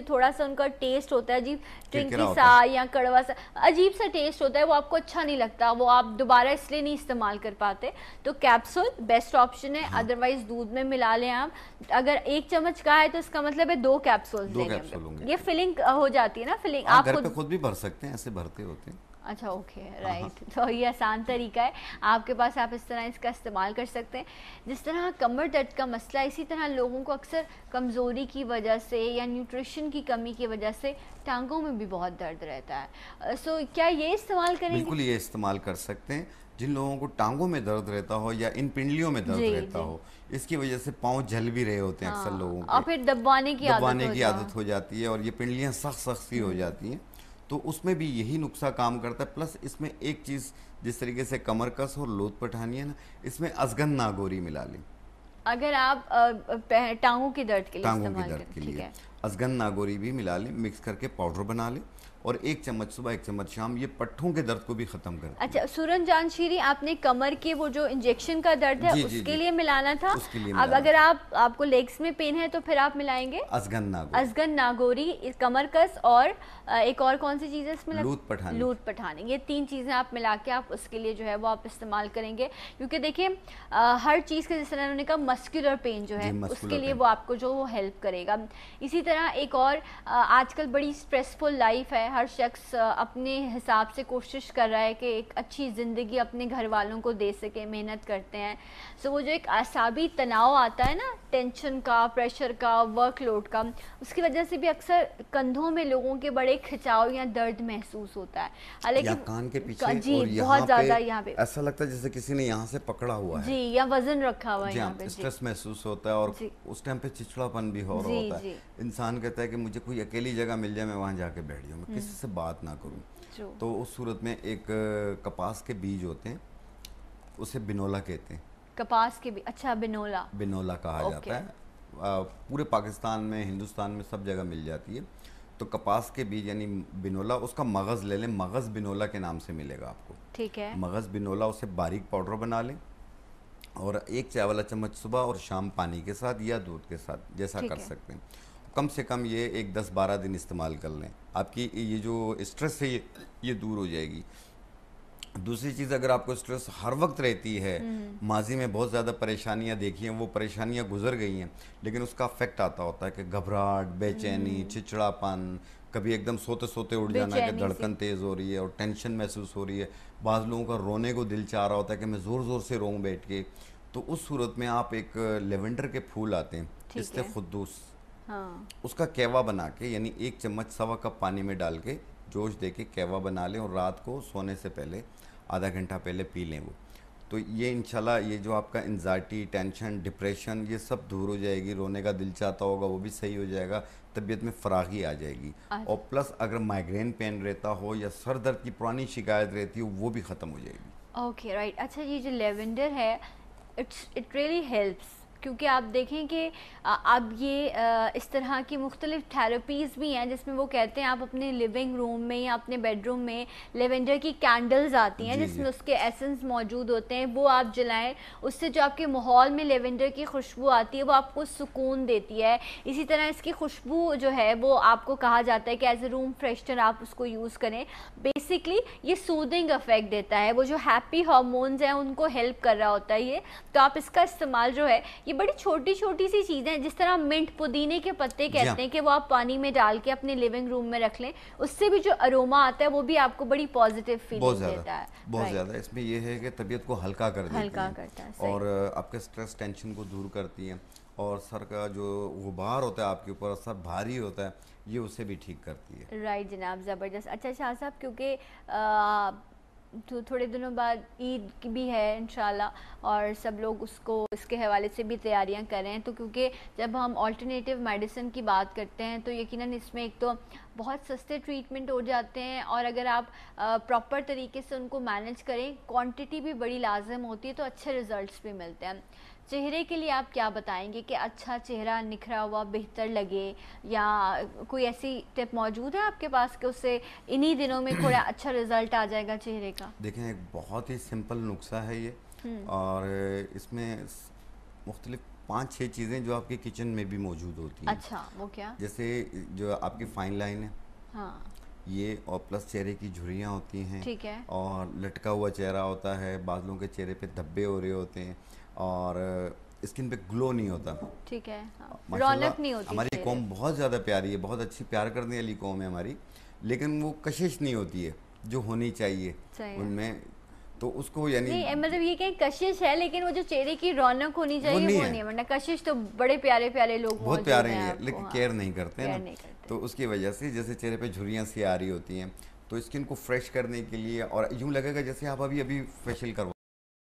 सा उनका टेस्ट होता है अजीब, ट्रिंकी सा या कड़वा सा अजीब सा टेस्ट होता है, वो आपको अच्छा नहीं लगता, वो आप दोबारा इसलिए नहीं इस्तेमाल कर पाते। तो कैप्सूल बेस्ट ऑप्शन है। हाँ। अदरवाइज दूध में मिला लें आप। अगर एक चम्मच का है तो इसका मतलब है दो कैप्सूल देंगे, ये फिलिंग हो जाती है ना, फिलिंग आप घर पे खुद भी भर सकते हैं, ऐसे भरते होते हैं। अच्छा ओके राइट, तो ये आसान तरीका है आपके पास, आप इस तरह इसका इस्तेमाल कर सकते हैं। जिस तरह कमर दर्द का मसला, इसी तरह लोगों को अक्सर कमज़ोरी की वजह से या न्यूट्रिशन की कमी की वजह से टांगों में भी बहुत दर्द रहता है। सो so, क्या ये इस्तेमाल करेंगे? बिल्कुल ये इस्तेमाल कर सकते हैं। जिन लोगों को टांगों में दर्द रहता हो या इन पिंडलियों में दर्द रहता हो, इसकी वजह से पाँव जल भी रहे होते हैं। हाँ, अक्सर लोगों को और फिर दबाने की दबाने की आदत हो जाती है और ये पिंडलियाँ सख्त सख्त सी हो जाती हैं, तो उसमें भी यही नुस्खा काम करता है। प्लस इसमें एक चीज़, जिस तरीके से कमर कस और लोथ पठानी है ना, इसमें अजगन नागौरी मिला लें। अगर आप टांगों के दर्द के लिए टांगों के दर्द के लिए अजगन नागौरी भी मिला लें, मिक्स करके पाउडर बना लें और एक चम्मच सुबह एक चम्मच शाम, ये पट्ठों के दर्द को भी खत्म कर। अच्छा सूरन जान शीरी, आपने कमर के वो जो इंजेक्शन का दर्द है जी, उसके जी, लिए मिलाना था। उसके लिए अब अगर आप आपको लेग्स में पेन है तो फिर आप मिलाएंगे अजगन नागौरी, अजगन नागौरी, कमर कस और एक और कौन सी चीज़ है इसमें? लूट पठानी। लूट पठानी, ये तीन चीज़ें आप मिला के आप उसके लिए जो है वो आप इस्तेमाल करेंगे। क्योंकि देखिए हर चीज़ के, जिस तरह उन्होंने कहा मस्कुलर पेन जो है उसके लिए वो आपको जो वो हेल्प करेगा। इसी तरह एक और, आजकल बड़ी स्ट्रेसफुल लाइफ है, हर शख्स अपने हिसाब से कोशिश कर रहा है कि एक अच्छी ज़िंदगी अपने घर वालों को दे सके, मेहनत करते हैं। सो वो जो एक आसाबी तनाव आता है ना, टेंशन का, प्रेशर का, वर्कलोड का, उसकी वजह से भी अक्सर कंधों में लोगों के बड़े खिंचाव या दर्द महसूस होता है। हालांकि कान के पीछे जी और बहुत ज़्यादा यहाँ पे ऐसा लगता है जैसे किसी ने यहाँ से पकड़ा हुआ है जी, या वजन रखा हुआ है, यहाँ पे स्ट्रेस महसूस होता है और उस टाइम पे चिड़चिड़ापन भी हो रहा होता है। इंसान कहता है कि मुझे कोई अकेली जगह मिल जाए, मैं वहाँ जाके बैठ जाऊँ, मैं किसी से बात ना करूँ। तो उस सूरत में एक कपास के बीज होते हैं, उसे बिनोला कहते हैं। कपास के बीज, अच्छा बिनोला, बिनोला कहा जाता है। पूरे पाकिस्तान में, हिंदुस्तान में सब जगह मिल जाती है। तो कपास के बीज यानी बिनोला, उसका मगज़ ले लें, मगज़ बिनोला के नाम से मिलेगा आपको। ठीक है। मगज़ बिनोला, उसे बारीक पाउडर बना लें और एक चाय वाला चम्मच सुबह और शाम पानी के साथ या दूध के साथ, जैसा कर सकते हैं। कम से कम ये एक दस बारह दिन इस्तेमाल कर लें, आपकी ये जो स्ट्रेस है ये ये दूर हो जाएगी। दूसरी चीज़, अगर आपको स्ट्रेस हर वक्त रहती है, माजी में बहुत ज़्यादा परेशानियां देखी हैं, वो परेशानियां गुजर गई हैं, लेकिन उसका अफेक्ट आता होता है कि घबराहट, बेचैनी, चिड़चिड़ापन, कभी एकदम सोते सोते उठ जाना कि धड़कन तेज़ हो रही है और टेंशन महसूस हो रही है। बाज़ लोगों का रोने को दिल चाह रहा होता है कि मैं ज़ोर ज़ोर से रोऊं बैठ के। तो उस सूरत में आप एक लेवेंडर के फूल आते हैं, इससे खुद्दूस, हाँ, उसका कैवा बना के, यानी एक चम्मच सवा कप पानी में डाल के जोश दे के कैवा बना लें और रात को सोने से पहले आधा घंटा पहले पी लें वो। तो ये इंशाल्लाह ये जो आपका एंजाइटी, टेंशन, डिप्रेशन, ये सब दूर हो जाएगी। रोने का दिल चाहता होगा वो भी सही हो जाएगा, तबीयत में फरागी आ जाएगी। और प्लस अगर माइग्रेन पेन रहता हो या सर दर्द की पुरानी शिकायत रहती हो, वो भी ख़त्म हो जाएगी। Okay right. अच्छा, ये जो लेवेंडर है, इट्स इट रियली हेल्प्स, क्योंकि आप देखें कि अब ये इस तरह की मुख्तलिफ थेरेपीज़ भी हैं जिसमें वो कहते हैं आप अपने लिविंग रूम में या अपने बेडरूम में लेवेंडर की कैंडल्स आती हैं जिसमें उसके एसेंस मौजूद होते हैं, वो आप जलाएं। उससे जो आपके माहौल में लेवेंडर की खुशबू आती है वो आपको सुकून देती है। इसी तरह इसकी खुशबू जो है वो आपको कहा जाता है कि एज ए रूम फ्रेशनर आप उसको यूज़ करें। बेसिकली ये सूदिंग इफेक्ट देता है, वो जो हैप्पी हार्मोन्स हैं उनको हेल्प कर रहा होता है ये। तो आप इसका इस्तेमाल जो है, ये बड़ी छोटी छोटी सी चीज़ें, जिस तरह मिंट, पुदीने के पत्ते कहते हैं कि वो आप पानी में डाल के अपने लिविंग रूम में रख लें, उससे भी जो अरोमा आता है वो भी आपको बड़ी पॉजिटिव फीलिंग देता है। बहुत ज़्यादा इसमें ये है कि तबीयत को हल्का कर देती हल्का करता है और आपके स्ट्रेस टेंशन को दूर करती है और सर का जो गुबार होता है आपके ऊपर, सर भारी होता है, ये उसे भी ठीक करती है। राइट जनाब, ज़बरदस्त। अच्छा शाह साहब, क्योंकि तो थोड़े दिनों बाद ईद भी है इंशाल्लाह और सब लोग उसको इसके हवाले से भी तैयारियां कर रहे हैं, तो क्योंकि जब हम अल्टरनेटिव मेडिसिन की बात करते हैं तो यकीनन इसमें एक तो बहुत सस्ते ट्रीटमेंट हो जाते हैं और अगर आप प्रॉपर तरीके से उनको मैनेज करें, क्वांटिटी भी बड़ी लाजम होती है, तो अच्छे रिजल्ट्स भी मिलते हैं। चेहरे के लिए आप क्या बताएंगे कि अच्छा चेहरा निखरा हुआ बेहतर लगे, या कोई ऐसी टिप मौजूद है आपके पास कि उससे इन्हीं दिनों में थोड़ा अच्छा रिजल्ट आ जाएगा चेहरे का? देखें, एक बहुत ही सिंपल नुस्खा है ये और इसमें मुख्तलिफ पांच छह चीज़ें जो आपके किचन में भी मौजूद होती हैं। अच्छा, वो क्या? जैसे जो आपकी फाइन लाइन है, हाँ, ये, और प्लस चेहरे की झुर्रियाँ होती हैं, ठीक है। और लटका हुआ चेहरा होता है, बादलों के चेहरे पे धब्बे हो रहे होते हैं, और स्किन पे ग्लो नहीं होता। ठीक है, हाँ। माशाल्लाह रौनक नहीं होती हमारी चेहरे कौम पे। बहुत ज़्यादा प्यारी है, बहुत अच्छी प्यार करने वाली कौम है हमारी, लेकिन वो कशिश नहीं होती है जो होनी चाहिए सही है। उनमें, तो उसको यानी नहीं ए, मतलब ये कहीं कशिश है, लेकिन वो जो चेहरे की रौनक होनी वो चाहिए नहीं वो है। नहीं है, वरना कशिश तो बड़े प्यारे प्यारे लोग बहुत मौजूद प्यारे हैं हैं आपको, लेकिन हाँ, केयर नहीं करते हैं केयर ना, नहीं करते। तो उसकी वजह से जैसे चेहरे पे झुर्रियाँ सी आ रही होती हैं, तो स्किन को फ्रेश करने के लिए, और यूँ लगेगा जैसे आप अभी अभी फेशियल करवा,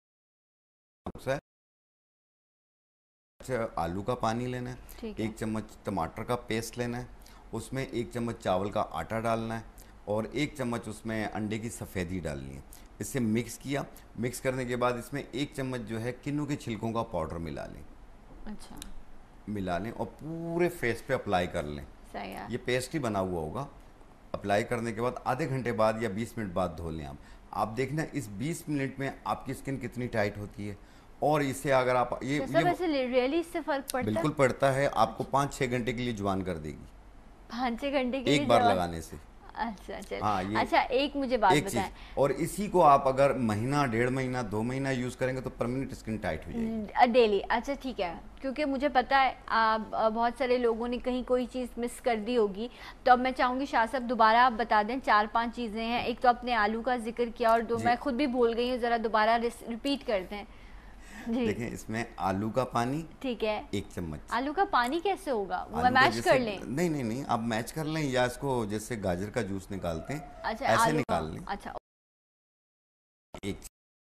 आलू का पानी लेना है, ठीक है। एक चम्मच टमाटर का पेस्ट लेना है, उसमें एक चम्मच चावल का आटा डालना है, और एक चम्मच उसमें अंडे की सफ़ेदी डालनी है। इससे मिक्स किया, मिक्स करने के बाद इसमें एक चम्मच जो है किन्नू के छिलकों का पाउडर मिला लें, अच्छा, मिला लें और पूरे फेस पे अप्लाई कर लें। सही है। ये पेस्ट ही बना हुआ होगा। अप्लाई करने के बाद आधे घंटे बाद या बीस मिनट बाद धो लें आप। आप देखना इस बीस मिनट में आपकी स्किन कितनी टाइट होती है, और इससे अगर आप ये तो सब ये ऐसे रियली इससे फर्क पड़ता है? बिल्कुल पड़ता है, आपको पाँच छः घंटे के लिए जवान कर देगी पाँच छः घंटे के लिए एक बार जवान? लगाने से। अच्छा, चल। हाँ, ये अच्छा, एक मुझे बात एक चीज़, बताएं। और इसी को आप अगर महीना डेढ़ महीना दो महीना यूज़ करेंगे तो परमानेंट स्किन टाइट हो जाएगी डेली? अच्छा, ठीक है, क्योंकि मुझे पता है आप अ, बहुत सारे लोगों ने कहीं कोई चीज़ मिस कर दी होगी, तो अब मैं चाहूँगी शाह साहब दोबारा आप बता दें। चार पांच चीज़ें हैं, एक तो आपने आलू का जिक्र किया, और दो जी। मैं खुद भी भूल गई हूँ, ज़रा दोबारा रिपीट कर दें जी। देखें, इसमें आलू का पानी ठीक है। एक चम्मच। आलू का पानी कैसे होगा? वो आलू का मैश जैसे, कर लें? नहीं नहीं नहीं, आप मैच कर लें, या इसको जैसे गाजर का जूस निकालते हैं अच्छा, ऐसे आलू का, निकाल लें। अच्छा। एक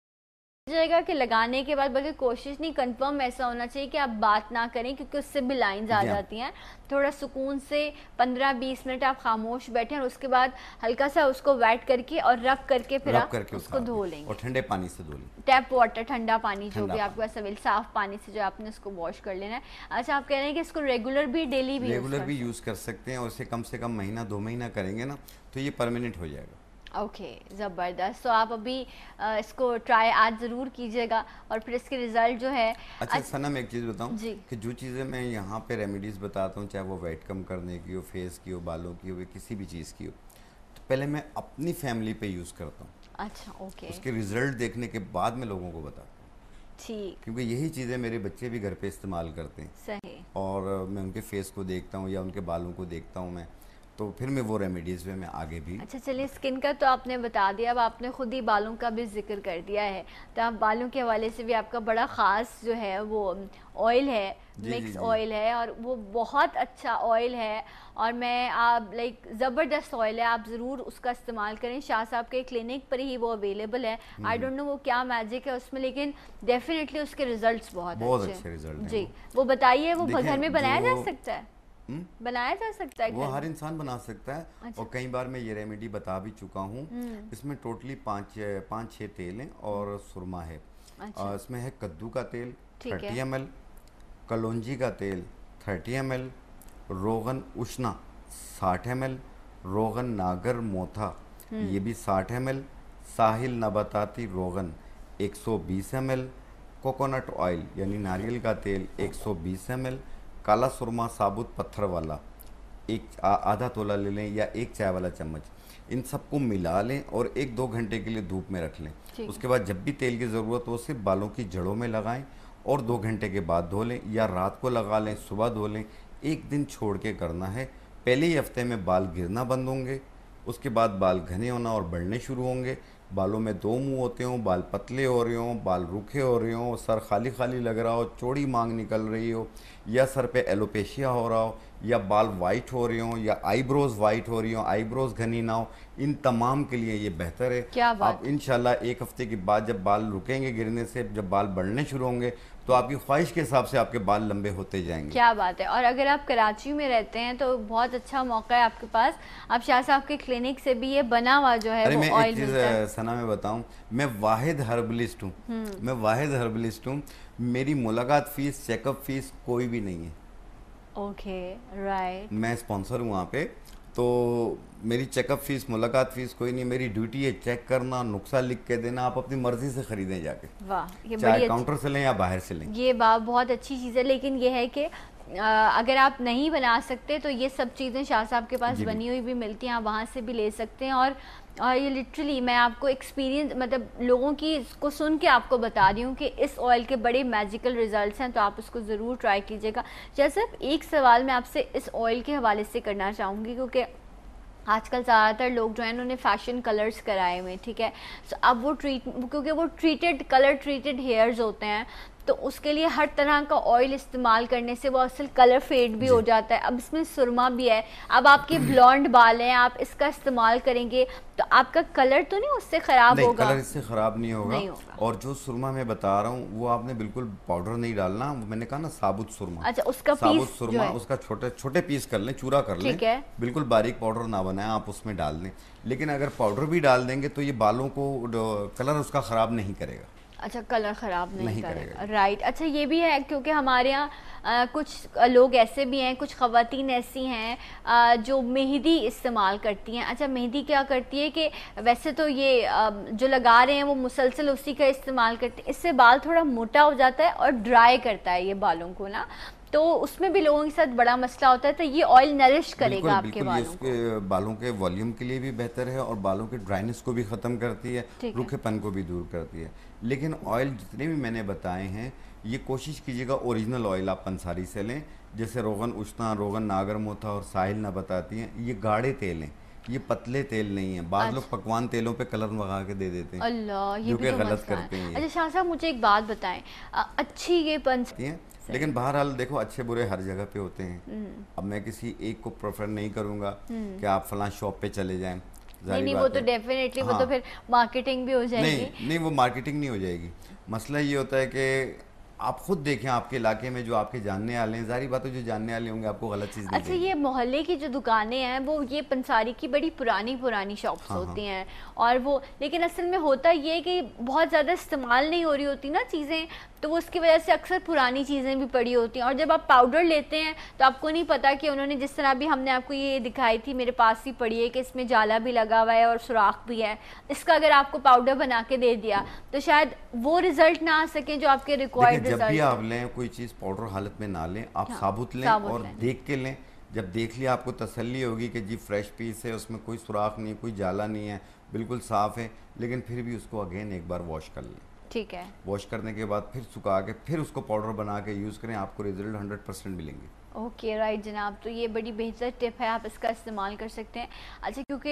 जाएगा कि लगाने के बाद, बल्कि कोशिश नहीं, कंफर्म ऐसा होना चाहिए कि आप बात ना करें, क्योंकि उससे भी लाइंस आ जी हाँ। जाती हैं। थोड़ा सुकून से पंद्रह बीस मिनट आप खामोश बैठें, और उसके बाद हल्का सा उसको वेट करके और रब करके फिर रब आप करके उसको उतार धो दें, लेंगे। और ठंडे पानी से धो लें, टैप वाटर, ठंडा पानी, जो ठंडा भी आपके पास अवेल, साफ पानी से जो आपने उसको वॉश कर लेना है। अच्छा, आप कह रहे हैं कि इसको रेगुलर भी, डेली भी रेगुलर भी यूज़ कर सकते हैं, और इसे कम से कम महीना दो महीना करेंगे ना तो ये परमानेंट हो जाएगा। ओके, ज़बरदस्त। तो आप अभी आ, इसको ट्राई आज ज़रूर कीजिएगा, और फिर इसके रिज़ल्ट जो है। अच्छा सना, मैं एक चीज़ बताऊं जी। कि जो चीज़ें मैं यहाँ पे रेमेडीज़ बताता हूँ, चाहे वो वेट कम करने की हो, फेस की हो, बालों की हो, किसी भी चीज़ की हो, तो पहले मैं अपनी फैमिली पे यूज़ करता हूँ। अच्छा, ओके, उसके रिज़ल्ट देखने के बाद मैं लोगों को बताता हूँ, ठीक, क्योंकि यही चीज़ें मेरे बच्चे भी घर पे इस्तेमाल करते हैं, सही। और मैं उनके फेस को देखता हूँ या उनके बालों को देखता हूँ मैं, तो फिर मैं वो रेमेडीज़ में मैं आगे भी। अच्छा, चलिए, स्किन का तो आपने बता दिया, अब आपने खुद ही बालों का भी जिक्र कर दिया है, तो आप बालों के हवाले से भी आपका बड़ा ख़ास जो है वो ऑयल है, जी, मिक्स जी, जी। ऑयल है, और वो बहुत अच्छा ऑयल है, और मैं आप लाइक ज़बरदस्त ऑयल है, आप ज़रूर उसका इस्तेमाल करें। शाह साहब के क्लिनिक पर ही वो अवेलेबल है। आई डोंट नो वो क्या मैजिक है उसमें, लेकिन डेफिनेटली उसके रिजल्ट्स बहुत बहुत अच्छे अच्छे रिजल्ट हैं जी। वो। वो बताइए, वो देखिए, घर में बनाया जा जो- सकता है? हम्म? बनाया जा सकता है वो घर हर में? इंसान बना सकता है, अच्छा। और कई बार मैं ये रेमेडी बता भी चुका हूँ। इसमें टोटली पाँच पाँच छः तेल हैं और सुरमा है। अच्छा। और इसमें है कद्दू का तेल ठीक है। थर्टी एम एल, कलौंजी का तेल थर्टी एम एल, रोगन उष्णा साठ एम एल, रोगन नागर मोथा ये भी साठ एम एल, साहिल नबाताती रोगन एक सौ बीस एम एल, कोकोनट ऑयल यानी नारियल का तेल एक सौ बीस एम एल, काला सुरमा साबुत पत्थर वाला एक आ, आधा तोला ले लें या एक चाय वाला चम्मच, इन सबको मिला लें और एक दो घंटे के लिए धूप में रख लें। उसके बाद जब भी तेल की ज़रूरत हो सिर्फ बालों की जड़ों में लगाएं, और दो घंटे के बाद धो लें, या रात को लगा लें सुबह धो लें। एक दिन छोड़ के करना है। पहले ही हफ्ते में बाल गिरना बंद होंगे, उसके बाद बाल घने होना और बढ़ने शुरू होंगे। बालों में दो मुंह होते हों, बाल पतले हो रहे हों, बाल रूखे हो रहे हों, सर खाली खाली लग रहा हो, चौड़ी मांग निकल रही हो, या सर पे एलोपेशिया हो रहा हो, या बाल वाइट हो रहे हों, या आईब्रोज वाइट हो रही हो, आईब्रोज घनी ना हो, इन तमाम के लिए ये बेहतर है। क्या बात। आप इंशाल्लाह एक हफ्ते के बाद जब बाल रुकेंगे गिरने से, जब बाल बढ़ने शुरू होंगे, तो आपकी ख्वाहिश के हिसाब से आपके बाल लंबे होते जाएंगे। क्या बात है। और अगर आप कराची में रहते हैं तो बहुत अच्छा मौका है आपके पास, आप शाह साहब के क्लिनिक से भी ये बना हुआ जो है अरे वो मैं ऑयल एक चीज़ मिलता है। सना में बताऊं, मैं वाहिद हर्बलिस्ट हूँ। मैं वाहिद हर्बलिस्ट हूँ। मेरी मुलाकात फीस, चेकअप फीस कोई भी नहीं है। Okay, right. मैं स्पॉन्सर हूँ वहाँ पे, तो मेरी चेकअप फीस, मुलाकात फीस कोई नहीं, मेरी ड्यूटी है चेक करना, नुक्सा लिख के देना, आप अपनी मर्जी से खरीदें जाके। वाह, ये चाहे काउंटर से लें या बाहर से लें। ये बात बहुत अच्छी चीज़ है, लेकिन ये है कि अगर आप नहीं बना सकते तो ये सब चीज़ें शाह साहब के पास बनी हुई भी मिलती हैं, आप वहाँ से भी ले सकते हैं। और और ये लिटरली मैं आपको एक्सपीरियंस मतलब लोगों की इसको सुन के आपको बता रही हूँ कि इस ऑयल के बड़े मैजिकल रिजल्ट्स हैं, तो आप उसको ज़रूर ट्राई कीजिएगा। जैसे एक सवाल मैं आपसे इस ऑयल के हवाले से करना चाहूँगी, क्योंकि आजकल ज़्यादातर लोग जो हैं उन्होंने फ़ैशन कलर्स कराए हुए हैं, ठीक है। सो अब वो ट्रीट क्योंकि वो ट्रीटेड कलर ट्रीटेड हेयर्स होते हैं, तो उसके लिए हर तरह का ऑयल इस्तेमाल करने से वो असल कलर फेड भी हो जाता है। अब इसमें सुरमा भी है, अब आपके ब्लॉन्ड बाल हैं, आप इसका इस्तेमाल करेंगे तो आपका कलर तो नहीं उससे ख़राब होगा? कलर इससे ख़राब नहीं होगा, नहीं होगा। और जो सुरमा मैं बता रहा हूँ वो आपने बिल्कुल पाउडर नहीं डालना, मैंने कहा ना साबुत सुरमा। अच्छा, उसका साबुत पीस सुरमा उसका छोटे छोटे पीस कर लें, चूरा कर लें, बिल्कुल बारीक पाउडर ना बनाए, आप उसमें डाल दें। लेकिन अगर पाउडर भी डाल देंगे तो ये बालों को कलर उसका ख़राब नहीं करेगा। अच्छा, कलर ख़राब नहीं, नहीं करेगा, करेगा। राइट। अच्छा, ये भी है क्योंकि हमारे यहाँ कुछ लोग ऐसे भी हैं, कुछ ख़वातीन ऐसी हैं आ, जो मेहंदी इस्तेमाल करती हैं। अच्छा, मेहंदी क्या करती है कि वैसे तो ये आ, जो लगा रहे हैं वो मुसलसल उसी का इस्तेमाल करते हैं, इससे बाल थोड़ा मोटा हो जाता है और ड्राई करता है ये बालों को ना, तो उसमें भी लोगों के साथ बड़ा मसला होता है। तो ये ऑयल नरिश करेगा आपके बालों को, ये बालों के वॉल्यूम के लिए भी बेहतर है और बालों के ड्राइनेस को भी ख़त्म करती है, रूखेपन को भी दूर करती है। लेकिन ऑयल जितने भी मैंने बताए हैं, ये कोशिश कीजिएगा ओरिजिनल ऑयल आप पंसारी से लें, जैसे रोगन उश्ना, रोगन नागर मोथा और साहिल ना बताती हैं, ये गाढ़े तेल हैं, ये पतले तेल नहीं है। बाद लोग पकवान तेलों पे कलर लगा के दे देते हैं, अल्लाह, ये जो भी कि तो गलत करते हैं। अच्छा शाह साहब, मुझे एक बात बताएं, अच्छी ये पंस हैं, लेकिन बहरहाल देखो अच्छे बुरे हर जगह पे होते हैं। अब मैं किसी एक को प्रेफर नहीं करूंगा कि आप फलां शॉप पे चले जाएं, नहीं नहीं, वो तो डेफिनेटली हाँ। वो तो फिर मार्केटिंग भी हो जाएगी। नहीं नहीं, वो मार्केटिंग नहीं हो जाएगी। मसला ये होता है कि आप खुद देखें आपके इलाके में जो आपके जानने वाले हैं, जारी बात है जो जानने वाले होंगे आपको गलत चीज़ नहीं अच्छा, ये मोहल्ले की जो दुकानें हैं वो ये पंसारी की बड़ी पुरानी पुरानी शॉप्स हाँ होती हैं, और वो लेकिन असल में होता ये है कि बहुत ज़्यादा इस्तेमाल नहीं हो रही होती ना चीज़ें, तो वो उसकी वजह से अक्सर पुरानी चीज़ें भी पड़ी होती हैं। और जब आप पाउडर लेते हैं तो आपको नहीं पता कि उन्होंने जिस तरह भी हमने आपको ये दिखाई थी, मेरे पास ही पड़ी है कि इसमें जाला भी लगा हुआ है और सुराख भी है, इसका अगर आपको पाउडर बना के दे दिया तो शायद वो रिजल्ट ना आ सके जो आपके रिक्वायर्ड रिजल्ट। जब भी आप लें कोई चीज़ पाउडर हालत में ना लें, आप हाँ, साबुत लें साबुत और लें। देख के लें। जब देख लिया आपको तसल्ली होगी कि जी फ्रेश पीस है, उसमें कोई सुराख नहीं, कोई जाला नहीं है, बिल्कुल साफ़ है, लेकिन फिर भी उसको अगेन एक बार वॉश कर लें। ठीक है, वॉश करने के बाद फिर सुखा के फिर उसको पाउडर बना के यूज़ करें, आपको रिजल्ट हंड्रेड परसेंट मिलेंगे। ओके राइट जनाब, तो ये बड़ी बेहतर टिप है, आप इसका इस्तेमाल कर सकते हैं। अच्छा, क्योंकि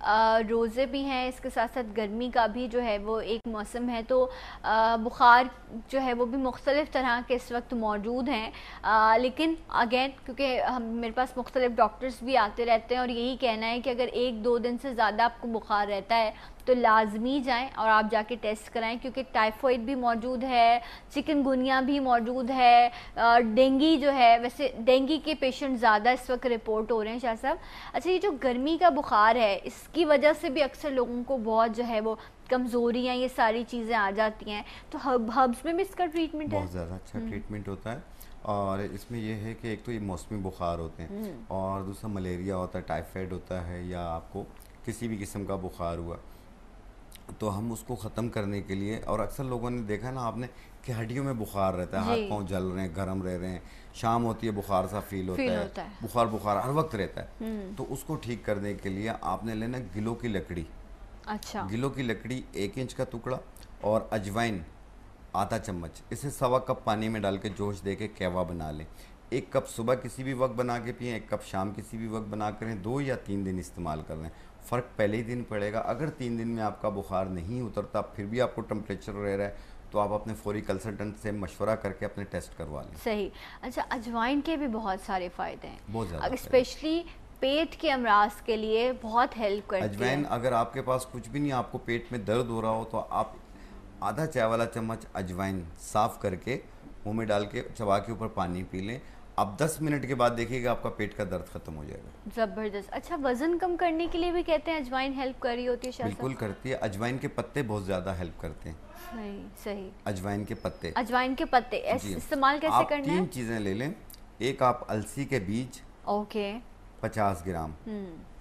रोज़े भी हैं, इसके साथ साथ गर्मी का भी जो है वो एक मौसम है, तो आ, बुखार जो है वो भी मुख्तलिफ़ तरह के इस वक्त मौजूद हैं, आ, लेकिन अगेन क्योंकि हम मेरे पास मुख्तलिफ़ डॉक्टर्स भी आते रहते हैं और यही कहना है कि अगर एक दो दिन से ज़्यादा आपको बुखार रहता है तो लाजमी जाएं और आप जाके टेस्ट कराएं, क्योंकि टाइफाइड भी मौजूद है, चिकनगुनिया भी मौजूद है, डेंगू जो है, वैसे डेंगू के पेशेंट ज़्यादा इस वक्त रिपोर्ट हो रहे हैं शाह साहब। अच्छा, ये जो गर्मी का बुखार है इसकी वजह से भी अक्सर लोगों को बहुत जो है वो कमज़ोरियाँ ये सारी चीज़ें आ जाती हैं, तो हब हब्स में भी इसका ट्रीटमेंट है, बहुत ज़्यादा अच्छा ट्रीटमेंट होता है। और इसमें यह है कि एक तो ये मौसमी बुखार होते हैं और दूसरा मलेरिया होता है, टाइफाइड होता है, या आपको किसी भी किस्म का बुखार हुआ तो हम उसको ख़त्म करने के लिए, और अक्सर लोगों ने देखा ना आपने कि हड्डियों में बुखार रहता है, हाथ पांव जल रहे हैं, गर्म रह रहे हैं, शाम होती है बुखार सा फील होता, है, होता है, बुखार बुखार हर वक्त रहता है, तो उसको ठीक करने के लिए आपने लेना गिलों की लकड़ी। अच्छा, गिलों की लकड़ी एक इंच का टुकड़ा और अजवाइन आधा चम्मच, इसे सवा कप पानी में डाल के जोश दे के कहवा बना लें। एक कप सुबह किसी भी वक्त बना के पिएं, एक कप शाम किसी भी वक्त बना करें, दो या तीन दिन इस्तेमाल कर लें, फ़र्क पहले ही दिन पड़ेगा। अगर तीन दिन में आपका बुखार नहीं उतरता, फिर भी आपको टेम्परेचर रह रहा है, तो आप अपने फौरी कंसल्टेंट से मशवरा करके अपने टेस्ट करवा लें। सही। अच्छा, अजवाइन के भी बहुत सारे फ़ायदे हैं, बहुत ज़्यादा, स्पेशली पेट के अमराज के लिए बहुत हेल्प करती है अजवाइन। अगर आपके पास कुछ भी नहीं, आपको पेट में दर्द हो रहा हो, तो आप आधा चाय वाला चम्मच अजवाइन साफ़ करके मुँह में डाल के चबा के ऊपर पानी पी लें, आप दस मिनट के बाद देखिएगा आपका पेट का दर्द खत्म हो जाएगा। ज़बरदस्त। अच्छा, वज़न कम करने के लिए भी कहते हैं अजवाइन हेल्प कर रही होती है? बिल्कुल करती है, अजवाइन के पत्ते बहुत ज़्यादा हेल्प करते हैं। सही सही, अजवाइन के पत्ते, अजवाइन के पत्ते इस्तेमाल कैसे करना है? तीन चीज़ें ले लें, एक आप अलसी के बीज ओके पचास ग्राम,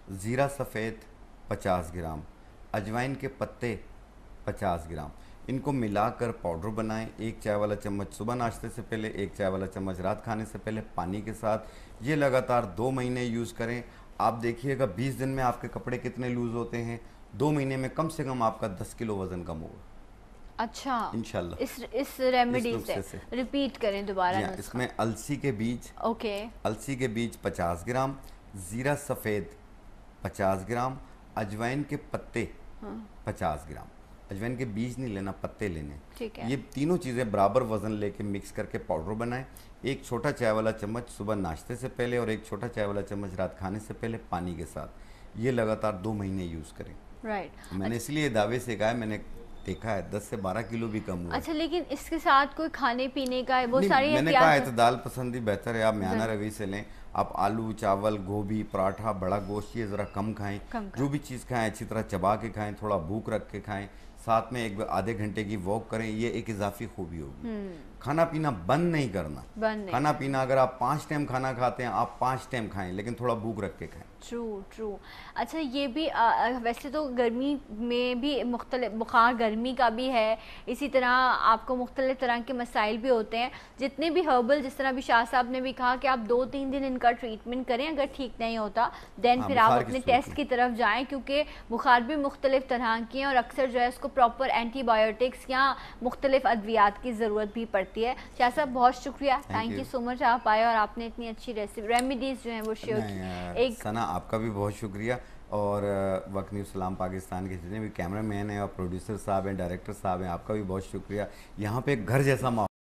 ज़ीरा सफ़ेद पचास ग्राम, अजवाइन के पत्ते पचास ग्राम। इनको मिलाकर पाउडर बनाएं। एक चाय वाला चम्मच सुबह नाश्ते से पहले, एक चाय वाला चम्मच रात खाने से पहले पानी के साथ। ये लगातार दो महीने यूज़ करें। आप देखिएगा बीस दिन में आपके कपड़े कितने लूज़ होते हैं, दो महीने में कम से कम आपका दस किलो वज़न कम होगा। अच्छा, इंशाल्लाह। इस इस रेमेडी से, से रिपीट करें दोबारा। इसमें अलसी के बीज, ओके, अलसी के बीज पचास ग्राम, ज़ीरा सफ़ेद पचास ग्राम, अजवाइन के पत्ते पचास ग्राम। अजवाइन के बीज नहीं लेना, पत्ते लेने। ठीक है। ये तीनों चीज़ें बराबर वज़न लेके मिक्स करके पाउडर बनाएं। एक छोटा चाय वाला चम्मच सुबह नाश्ते से पहले और एक छोटा चाय वाला चम्मच रात खाने से पहले पानी के साथ। ये लगातार दो महीने यूज़ करें। राइट। मैंने इसलिए दावे से कहा है, मैंने देखा है दस से बारह किलो भी कम हुआ। अच्छा, लेकिन इसके साथ कोई खाने पीने का वो सारी मैंने कहा है तो दाल पसंद ही बेहतर है। आप म्याना रवि से लें। आप आलू, चावल, गोभी, पराठा, बड़ा गोश्त ये ज़रा कम खाएं। जो भी चीज़ खाएं अच्छी तरह चबा के खाएं, थोड़ा भूख रख के खाएं, साथ में एक आधे घंटे की वॉक करें। ये एक इजाफी खूबी होगी। खाना पीना बंद नहीं करना। बंद नहीं। खाना पीना अगर आप पाँच टाइम खाना खाते हैं, आप पाँच टाइम खाएं, लेकिन थोड़ा भूख रख के खाएं। True true. अच्छा, ये भी आ, वैसे तो गर्मी में भी मुख्तलिफ बुखार गर्मी का भी है, इसी तरह आपको मुख्तलिफ तरह के मसाइल भी होते हैं। जितने भी हर्बल, जिस तरह भी शाह साहब ने भी कहा कि आप दो तीन दिन इनका ट्रीटमेंट करें, अगर ठीक नहीं होता देन हाँ, फिर आप अपने टेस्ट की तरफ जाएं, क्योंकि बुखार भी मुख्तलिफ तरह की हैं और अक्सर जो है उसको प्रॉपर एंटीबायोटिक्स या मुख्तलिफ अद्वियात की ज़रूरत भी पड़ती है। शाह साहब बहुत शुक्रिया, थैंक यू सो मच, आप आए और आपने इतनी अच्छी रेसिपी रेमेडीज़ जो हैं वो शेयर की। एक सना, आपका भी बहुत शुक्रिया। और वक्त न्यूज़ सलाम पाकिस्तान के जितने भी कैमरा मैन हैं और प्रोड्यूसर साहब हैं, डायरेक्टर साहब हैं, आपका भी बहुत शुक्रिया। यहाँ पे घर जैसा माहौल